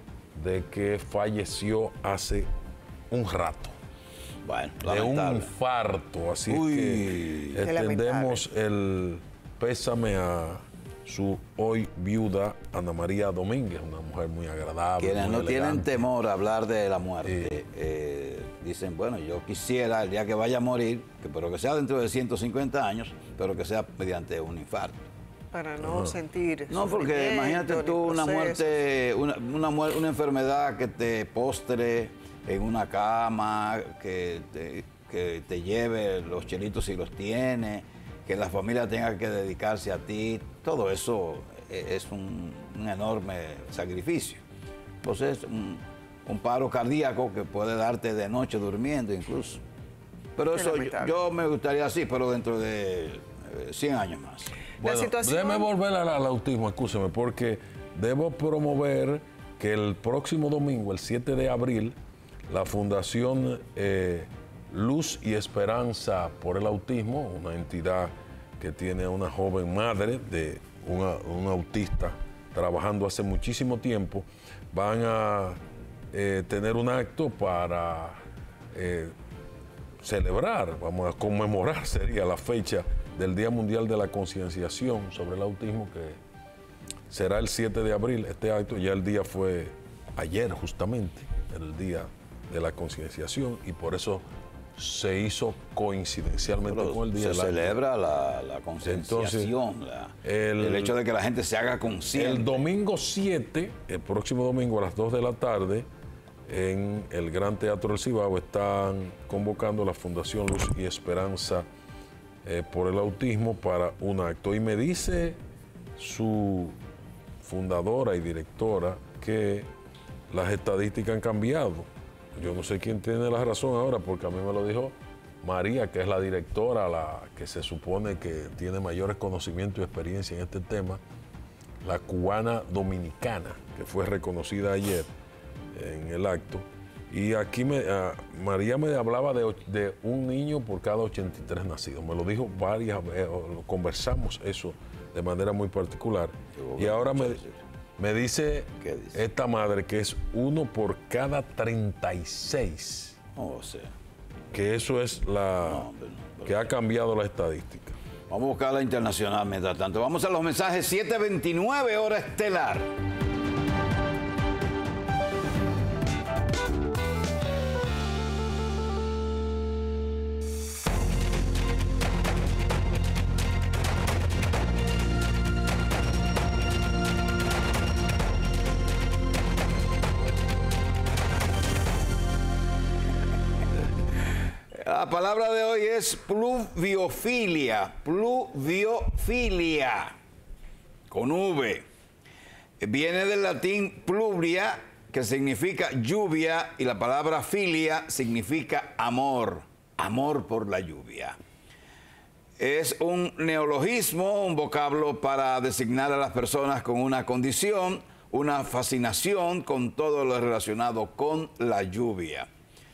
de que falleció hace un rato. Bueno, De un lamentable. infarto, así Uy. que Qué extendemos el pésame a su hoy viuda Ana María Domínguez, una mujer muy agradable. Quienes muy no tienen elegante. temor a hablar de la muerte, eh, dicen, bueno, yo quisiera el día que vaya a morir, que, pero que sea dentro de ciento cincuenta años, pero que sea mediante un infarto. Para no sentir No, porque sufrimiento, imagínate ni tú una procesos. muerte, una, una, muer- una enfermedad que te postre en una cama, que te, que te lleve los chelitos si los tiene, que la familia tenga que dedicarse a ti, todo eso es un, un enorme sacrificio. Entonces, un, un paro cardíaco que puede darte de noche durmiendo incluso. Pero eso yo, yo me gustaría así, pero dentro de eh, cien años más. Bueno, situación... déjeme volver al, al autismo, escúcheme, porque debo promover que el próximo domingo, el siete de abril, la Fundación eh, Luz y Esperanza por el Autismo, una entidad que tiene una joven madre de una, un autista trabajando hace muchísimo tiempo, van a eh, tener un acto para eh, celebrar, vamos a conmemorar, sería la fecha del Día Mundial de la Concienciación sobre el Autismo, que será el siete de abril. Este acto, ya el día fue ayer justamente, el Día de la Concienciación, y por eso se hizo coincidencialmente Pero con el día. Se celebra la, la concienciación, la, el, el hecho de que la gente se haga consciente. El domingo siete, el próximo domingo a las dos de la tarde, en el Gran Teatro del Cibao, están convocando la Fundación Luz y Esperanza eh, por el Autismo para un acto. Y me dice su fundadora y directora que las estadísticas han cambiado. Yo no sé quién tiene la razón ahora, porque a mí me lo dijo María, que es la directora, la que se supone que tiene mayores conocimientos y experiencia en este tema, la cubana dominicana, que fue reconocida ayer en el acto. Y aquí me, uh, María me hablaba de, de un niño por cada ochenta y tres nacidos. Me lo dijo varias veces, conversamos eso de manera muy particular. Y ahora me, me dice, dice esta madre que es uno por cada treinta y seis. Oh, o sea. Que eso es la no, pero no, pero que ha cambiado la estadística. Vamos a buscar la internacional mientras tanto. Vamos a los mensajes. Siete veintinueve, hora estelar. La palabra de hoy es pluviofilia, pluviofilia, con V. Viene del latín pluvia, que significa lluvia, y la palabra filia significa amor, amor por la lluvia. Es un neologismo, un vocablo para designar a las personas con una condición, una fascinación con todo lo relacionado con la lluvia.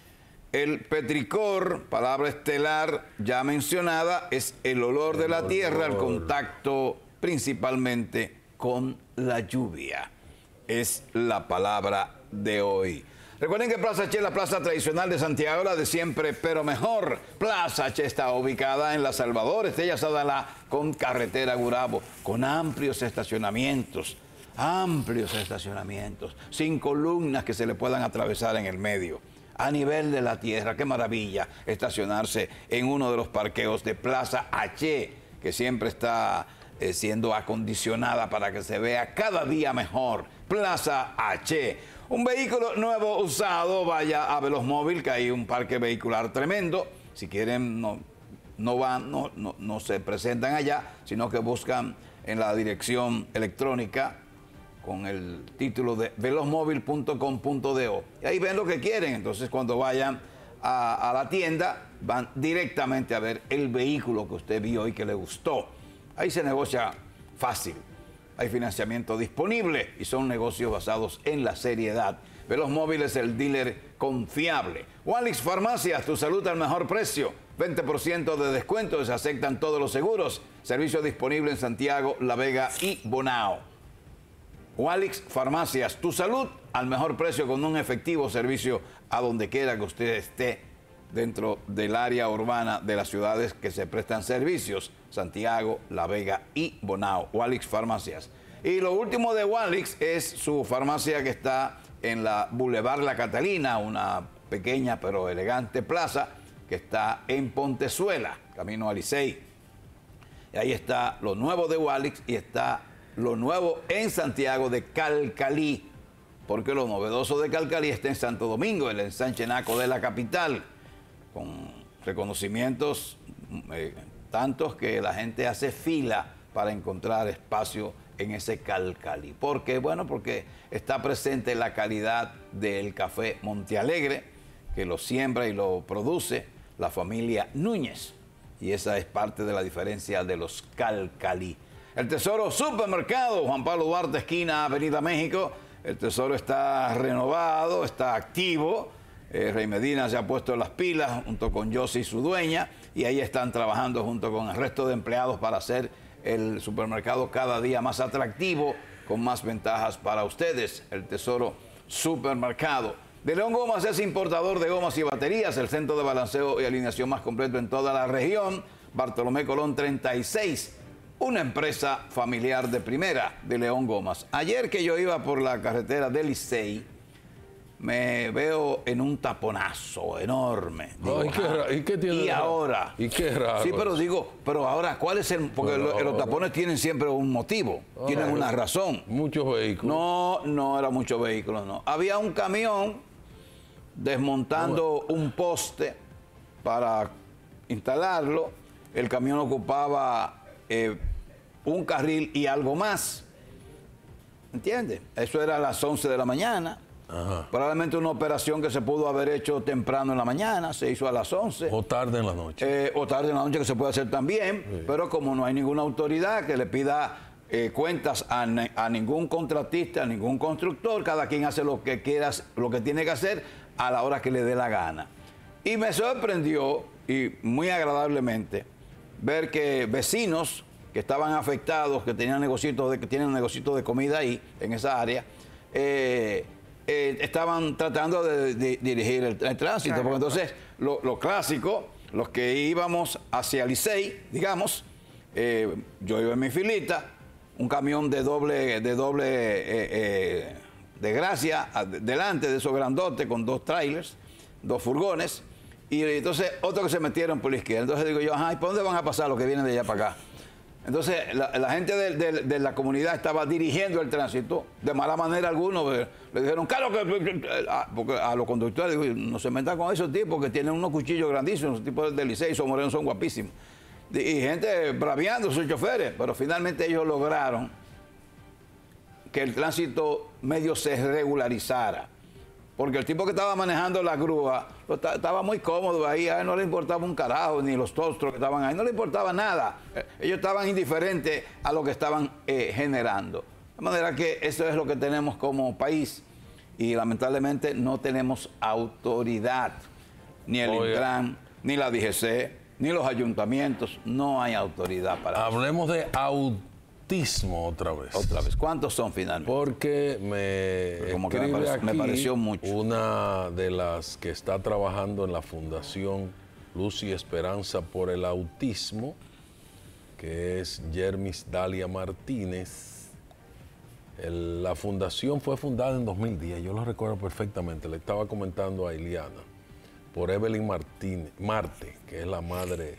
El petricor, palabra estelar ya mencionada, es el olor de la tierra al contacto principalmente con la lluvia. Es la palabra de hoy. Recuerden que Plaza H es la plaza tradicional de Santiago, la de siempre, pero mejor. Plaza H está ubicada en La Salvador, Estella Sadalá, con carretera Gurabo, con amplios estacionamientos, amplios estacionamientos, sin columnas que se le puedan atravesar en el medio. A nivel de la tierra, qué maravilla estacionarse en uno de los parqueos de Plaza H, que siempre está eh, siendo acondicionada para que se vea cada día mejor. Plaza H. Un vehículo nuevo usado, vaya a Velozmóvil, que hay un parque vehicular tremendo. Si quieren, no, no van, no, no, no se presentan allá, sino que buscan en la dirección electrónica con el título de velozmóvil punto com punto do. Y ahí ven lo que quieren. Entonces, cuando vayan a, a la tienda, van directamente a ver el vehículo que usted vio y que le gustó. Ahí se negocia fácil. Hay financiamiento disponible y son negocios basados en la seriedad. Velozmóvil es el dealer confiable. Walix Farmacias, tu salud al mejor precio. veinte por ciento de descuento, se aceptan todos los seguros. Servicio disponible en Santiago, La Vega y Bonao. Walix Farmacias, tu salud al mejor precio con un efectivo servicio a donde quiera que usted esté dentro del área urbana de las ciudades que se prestan servicios, Santiago, La Vega y Bonao. Walix Farmacias. Y lo último de Walix es su farmacia que está en la Boulevard La Catalina, una pequeña pero elegante plaza que está en Pontezuela, camino a Licey. Y ahí está lo nuevo de Walix y está lo nuevo en Santiago de Calcalí, porque lo novedoso de Calcalí está en Santo Domingo, el ensanche Naco de la capital, con reconocimientos eh, tantos que la gente hace fila para encontrar espacio en ese Calcali. ¿Por qué? Bueno, porque está presente la calidad del café Montealegre, que lo siembra y lo produce la familia Núñez. Y esa es parte de la diferencia de los Calcali. El Tesoro Supermercado, Juan Pablo Duarte, esquina Avenida México. El Tesoro está renovado, está activo. Eh, Rey Medina se ha puesto las pilas junto con Yossi, su dueña, y ahí están trabajando junto con el resto de empleados para hacer el supermercado cada día más atractivo, con más ventajas para ustedes. El Tesoro Supermercado. De León Gomas es importador de gomas y baterías, el centro de balanceo y alineación más completo en toda la región. Bartolomé Colón treinta y seis, una empresa familiar de primera de León Gomas. Ayer que yo iba por la carretera del Licey, me veo en un taponazo enorme. Digo, Ay, qué ra- ¿y qué tiene Y de raro? ahora. ¿Y qué raro Sí, pero es? digo, pero ahora, ¿cuál es el...? Porque Pero lo- los ahora. tapones tienen siempre un motivo, tienen Ay, una razón. Muchos vehículos. No, no era muchos vehículos, no. Había un camión desmontando un poste para instalarlo. El camión ocupaba eh, un carril y algo más. ¿Entiendes? Eso era a las once de la mañana. Ajá. Probablemente una operación que se pudo haber hecho temprano en la mañana, se hizo a las once. O tarde en la noche. Eh, o tarde en la noche, que se puede hacer también, Sí. pero como no hay ninguna autoridad que le pida eh, cuentas a, ne- a ningún contratista, a ningún constructor, cada quien hace lo que quiera, lo que tiene que hacer a la hora que le dé la gana. Y me sorprendió, y muy agradablemente, ver que vecinos que estaban afectados, que tenían negocios de, que tienen negocios de comida ahí, en esa área, eh, eh, estaban tratando de, de dirigir el, el tránsito, Claro. porque entonces lo, lo clásico, los que íbamos hacia Licey, digamos, eh, yo iba en mi filita, un camión de doble, de doble eh, eh, de gracia, a- delante de esos grandotes con dos trailers, dos furgones, y entonces otros que se metieron por la izquierda. Entonces digo yo, ajá, ¿y por dónde van a pasar los que vienen de allá para acá? Entonces, la, la gente de, de- de la comunidad estaba dirigiendo el tránsito, de mala manera algunos eh, le dijeron, claro que... a- Porque a los conductores, digo, no se metan con esos tipos que tienen unos cuchillos grandísimos, los tipos del Licey, son morenos, son guapísimos. Y, y gente braviando a sus choferes, pero finalmente ellos lograron que el tránsito medio se regularizara. Porque el tipo que estaba manejando la grúa lo ta- estaba muy cómodo ahí, a él no le importaba un carajo, ni los tostros que estaban ahí, no le importaba nada. Eh, Ellos estaban indiferentes a lo que estaban eh, generando. De manera que eso es lo que tenemos como país y lamentablemente no tenemos autoridad, ni el Oiga. Intran, ni la D G C, ni los ayuntamientos, no hay autoridad para eso. Hablemos de autismo otra vez. Otra vez, ¿cuántos son finalmente? Porque me Como que me escribe parece- me aquí pareció mucho. una de las que está trabajando en la Fundación Luz y Esperanza por el Autismo, que es Yermis Dalia Martínez. El- la fundación fue fundada en dos mil diez, yo lo recuerdo perfectamente, le estaba comentando a Iliana, por Evelyn Martínez, Marte, que es la madre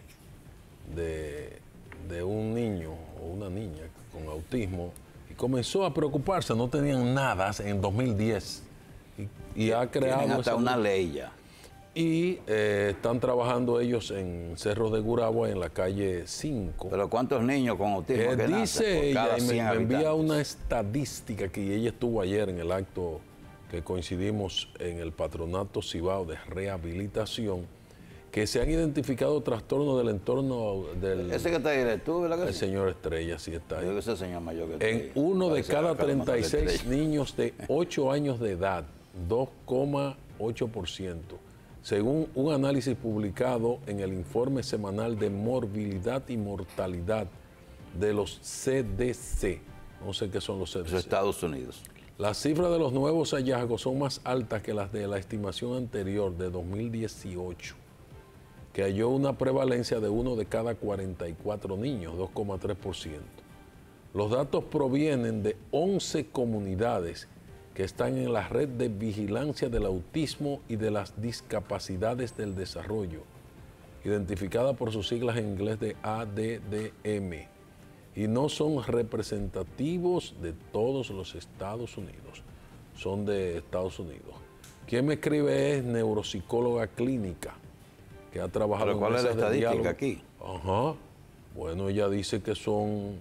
de, de un niño o una niña con autismo, y comenzó a preocuparse, no tenían nada en dos mil diez, y, y ha creado... Tienen hasta esa- una ley ya. Y eh, están trabajando ellos en Cerro de Guragua, en la calle cinco. Pero ¿cuántos niños con autismo Eh, que nacen dice por ella, cada y me, cien me envía habitantes? una estadística que ella estuvo ayer en el acto que coincidimos en el Patronato Cibao de Rehabilitación, que se han identificado trastornos del entorno del Ese que está ahí eres tú, ¿verdad que el sí? señor Estrella, sí está Yo creo ahí. que ese señor mayor que está En ahí. uno de Parece cada la cara de treinta y seis Manuel Estrella. niños de ocho años de edad, dos coma ocho por ciento, según un análisis publicado en el informe semanal de morbilidad y mortalidad de los C D C. No sé qué son los C D Eso es C. Estados Unidos. Las cifras de los nuevos hallazgos son más altas que las de la estimación anterior de dos mil dieciocho, que halló una prevalencia de uno de cada cuarenta y cuatro niños, dos coma tres por ciento. Los datos provienen de once comunidades que están en la red de vigilancia del autismo y de las discapacidades del desarrollo, identificada por sus siglas en inglés de A D D M, y no son representativos de todos los Estados Unidos, son de Estados Unidos. Quien me escribe es neuropsicóloga clínica, que ha trabajado ¿Pero en cuál es la mesas de estadística diálogo. aquí? Ajá. Bueno, ella dice que son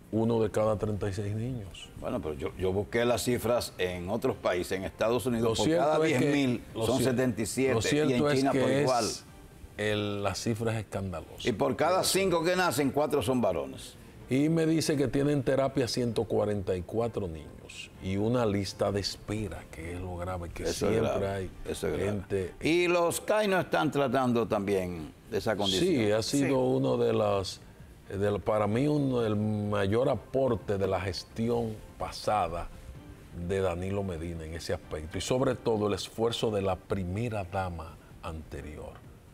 uno de cada treinta y seis niños. Bueno, pero yo, yo busqué las cifras en otros países, en Estados Unidos, Lo por cada cierto es diez que- mil lo son cier- setenta y siete, Lo y cierto en China es que por es igual. el- la cifra es escandalosa. Y por cada cinco que nacen, cuatro son varones. Y me dice que tienen terapia ciento cuarenta y cuatro niños y una lista de espera, que es lo grave, que Eso es siempre grave, hay eso es grave. gente. Y los C A I no están tratando también de esa condición. Sí, ha sido Sí. uno de las, de lo- para mí, uno del mayor aporte de la gestión pasada de Danilo Medina en ese aspecto. Y sobre todo el esfuerzo de la primera dama anterior,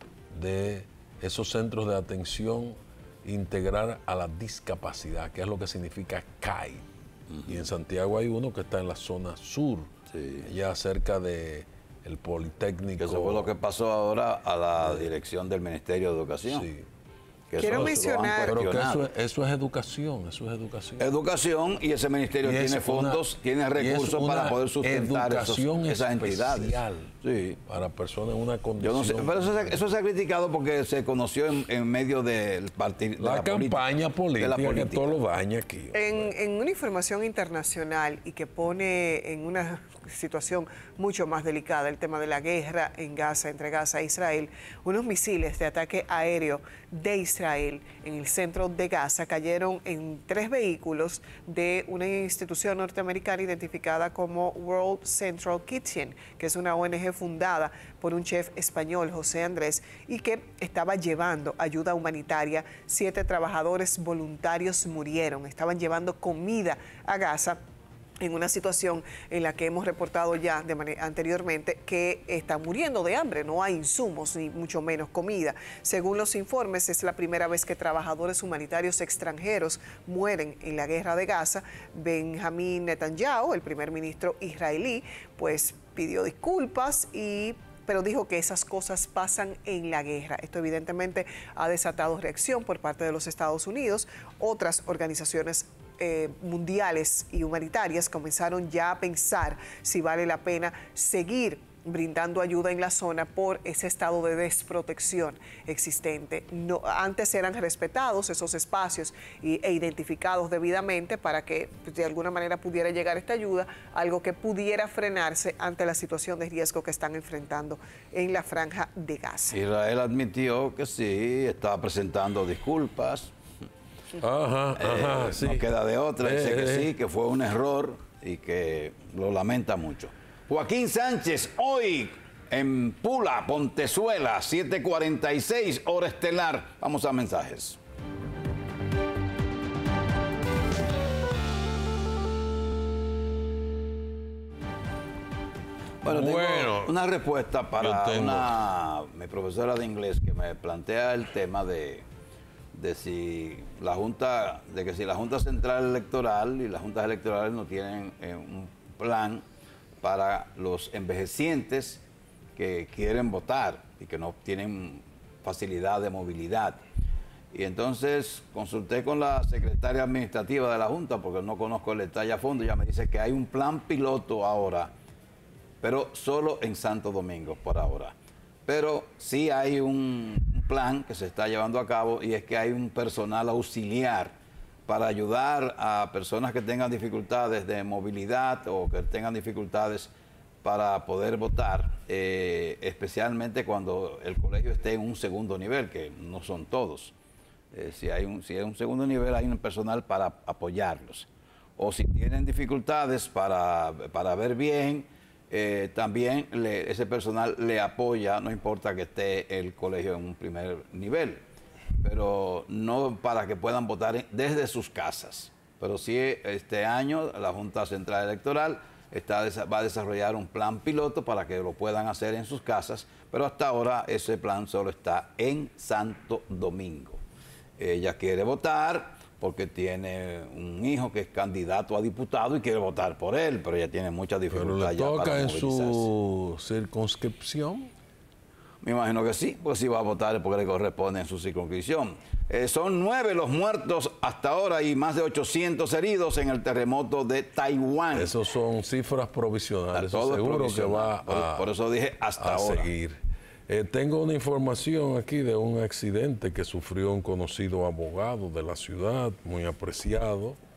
de esos centros de atención integrar a la discapacidad, que es lo que significa C A I. Y en Santiago hay uno que está en la zona sur, Sí. ya cerca de el Politécnico. Que eso fue lo que pasó ahora a la dirección del Ministerio de Educación. Sí. Que Quiero eso lo han mencionar- Pero que cuestionado. eso es, eso es educación, eso es educación. Educación, y ese ministerio Y es tiene una- fondos, tiene y es recursos una para poder sustentar esos- educación esas entidades. especial Sí. para personas en una Yo condición. no sé, pero eso, se- eso se ha criticado porque se conoció en, en medio del partido. la, campaña política, que política. todo lo daña aquí. En, en una información internacional y que pone en una situación mucho más delicada el tema de la guerra en Gaza, entre Gaza e Israel, unos misiles de ataque aéreo de Israel en el centro de Gaza cayeron en tres vehículos de una institución norteamericana identificada como World Central Kitchen, que es una O N G fundada por un chef español, José Andrés, y que estaba llevando ayuda humanitaria. Siete trabajadores voluntarios murieron, estaban llevando comida a Gaza en una situación en la que hemos reportado ya de manera anteriormente que están muriendo de hambre, no hay insumos ni mucho menos comida. Según los informes, es la primera vez que trabajadores humanitarios extranjeros mueren en la guerra de Gaza. Benjamín Netanyahu, el primer ministro israelí, pues pidió disculpas y pero dijo que esas cosas pasan en la guerra. Esto evidentemente ha desatado reacción por parte de los Estados Unidos. Otras organizaciones eh, mundiales y humanitarias comenzaron ya a pensar si vale la pena seguir brindando ayuda en la zona por ese estado de desprotección existente. No, antes eran respetados esos espacios y, e identificados debidamente para que de alguna manera pudiera llegar esta ayuda, algo que pudiera frenarse ante la situación de riesgo que están enfrentando en la franja de Gaza. Israel admitió que sí, estaba presentando disculpas. Ajá, ajá, Eh, sí. No queda de otra, dice Eh, que eh. sí, que fue un error y que lo lamenta mucho. Joaquín Sánchez, hoy en Pula, Pontezuela, siete cuarenta y seis, hora estelar. Vamos a mensajes. Bueno, tengo Bueno, una respuesta para yo tengo. una, mi profesora de inglés que me plantea el tema de, de si la Junta, de que si la Junta Central Electoral y las juntas electorales no tienen eh, un plan para los envejecientes que quieren votar y que no tienen facilidad de movilidad. Y entonces consulté con la secretaria administrativa de la Junta, porque no conozco el detalle a fondo, ella me dice que hay un plan piloto ahora, pero solo en Santo Domingo por ahora. Pero sí hay un, un plan que se está llevando a cabo y es que hay un personal auxiliar para ayudar a personas que tengan dificultades de movilidad o que tengan dificultades para poder votar, eh, especialmente cuando el colegio esté en un segundo nivel, que no son todos. Eh, si hay un, si hay un segundo nivel, hay un personal para apoyarlos. O si tienen dificultades para, para ver bien, eh, también le- ese personal le apoya, no importa que esté el colegio en un primer nivel, pero no para que puedan votar en- desde sus casas. Pero sí, este año la Junta Central Electoral está, desa- va a desarrollar un plan piloto para que lo puedan hacer en sus casas, pero hasta ahora ese plan solo está en Santo Domingo. Ella quiere votar porque tiene un hijo que es candidato a diputado y quiere votar por él, pero ella tiene mucha Pero dificultad le ya para toca en movilizarse. su circunscripción. Me imagino que sí, pues si va a votar es porque le corresponde en su circunscripción. Eh, son nueve los muertos hasta ahora y más de ochocientos heridos en el terremoto de Taiwán. Esos son cifras provisionales. Eso Todo es seguro que provisional. va Por- a, por eso dije hasta a ahora. seguir. Eh, tengo una información aquí de un accidente que sufrió un conocido abogado de la ciudad, muy apreciado,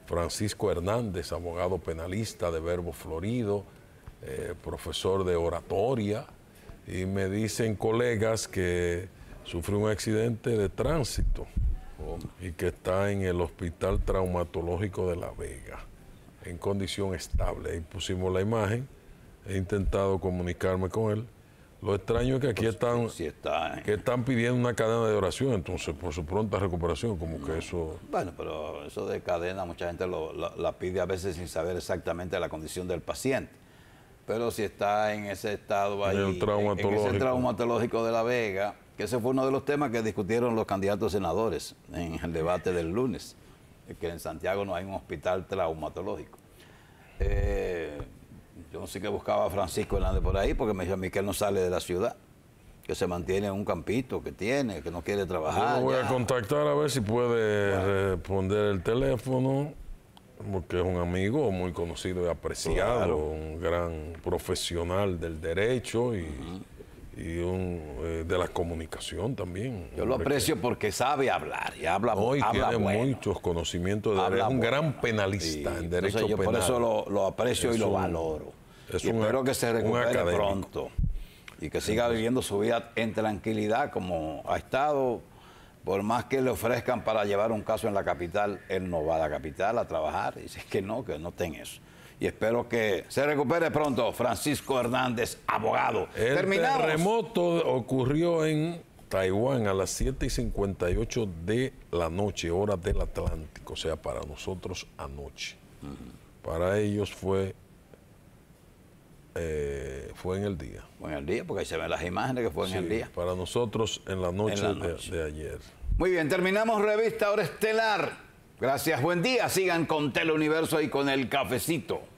Francisco Hernández, abogado penalista de Verbo Florido, eh, profesor de oratoria, y me dicen colegas que sufrió un accidente de tránsito y que está en el Hospital Traumatológico de La Vega, en condición estable. Ahí pusimos la imagen, he intentado comunicarme con él. Lo extraño es que aquí Pues, están, sí está, ¿eh? que están pidiendo una cadena de oración, entonces por su pronta recuperación, como que eso... Bueno, pero eso de cadena mucha gente lo, lo- la pide a veces sin saber exactamente la condición del paciente. Pero si está en ese estado ahí, En el en, en traumatológico. ese traumatológico de La Vega, que ese fue uno de los temas que discutieron los candidatos senadores en el debate del lunes, que en Santiago no hay un hospital traumatológico. Eh, yo no sé qué buscaba Francisco Hernández por ahí, porque me dijo a mí que él no sale de la ciudad, que se mantiene en un campito que tiene, que no quiere trabajar. Yo voy ya. a contactar a ver si puede responder el teléfono, porque es un amigo muy conocido y apreciado, Claro. un gran profesional del derecho y, y un, eh, de la comunicación también. Yo lo Hombre aprecio porque sabe hablar y habla, que hoy habla tiene bueno. muchos conocimientos de Habla derecho, un bueno. gran penalista Sí, en derecho entonces yo penal. por eso lo, lo aprecio Es y lo un- valoro. es Y un- espero que se un recupere académico. pronto y que siga viviendo su vida en tranquilidad como ha estado. Por más que le ofrezcan para llevar un caso en la capital, él no va a la capital a trabajar. Dice que no, que no ten eso. Y espero que se recupere pronto. Francisco Hernández, abogado. El Terminamos. terremoto ocurrió en Taiwán a las siete y cincuenta y ocho de la noche, hora del Atlántico, o sea, para nosotros anoche. Para ellos fue, eh, fue en el día. Fue en el día, porque ahí se ven las imágenes que fue en Sí, el día. Para nosotros en la noche, la de- noche. de ayer. Muy bien, terminamos Revista Hora Estelar. Gracias, buen día. Sigan con Teleuniverso y con El Cafecito.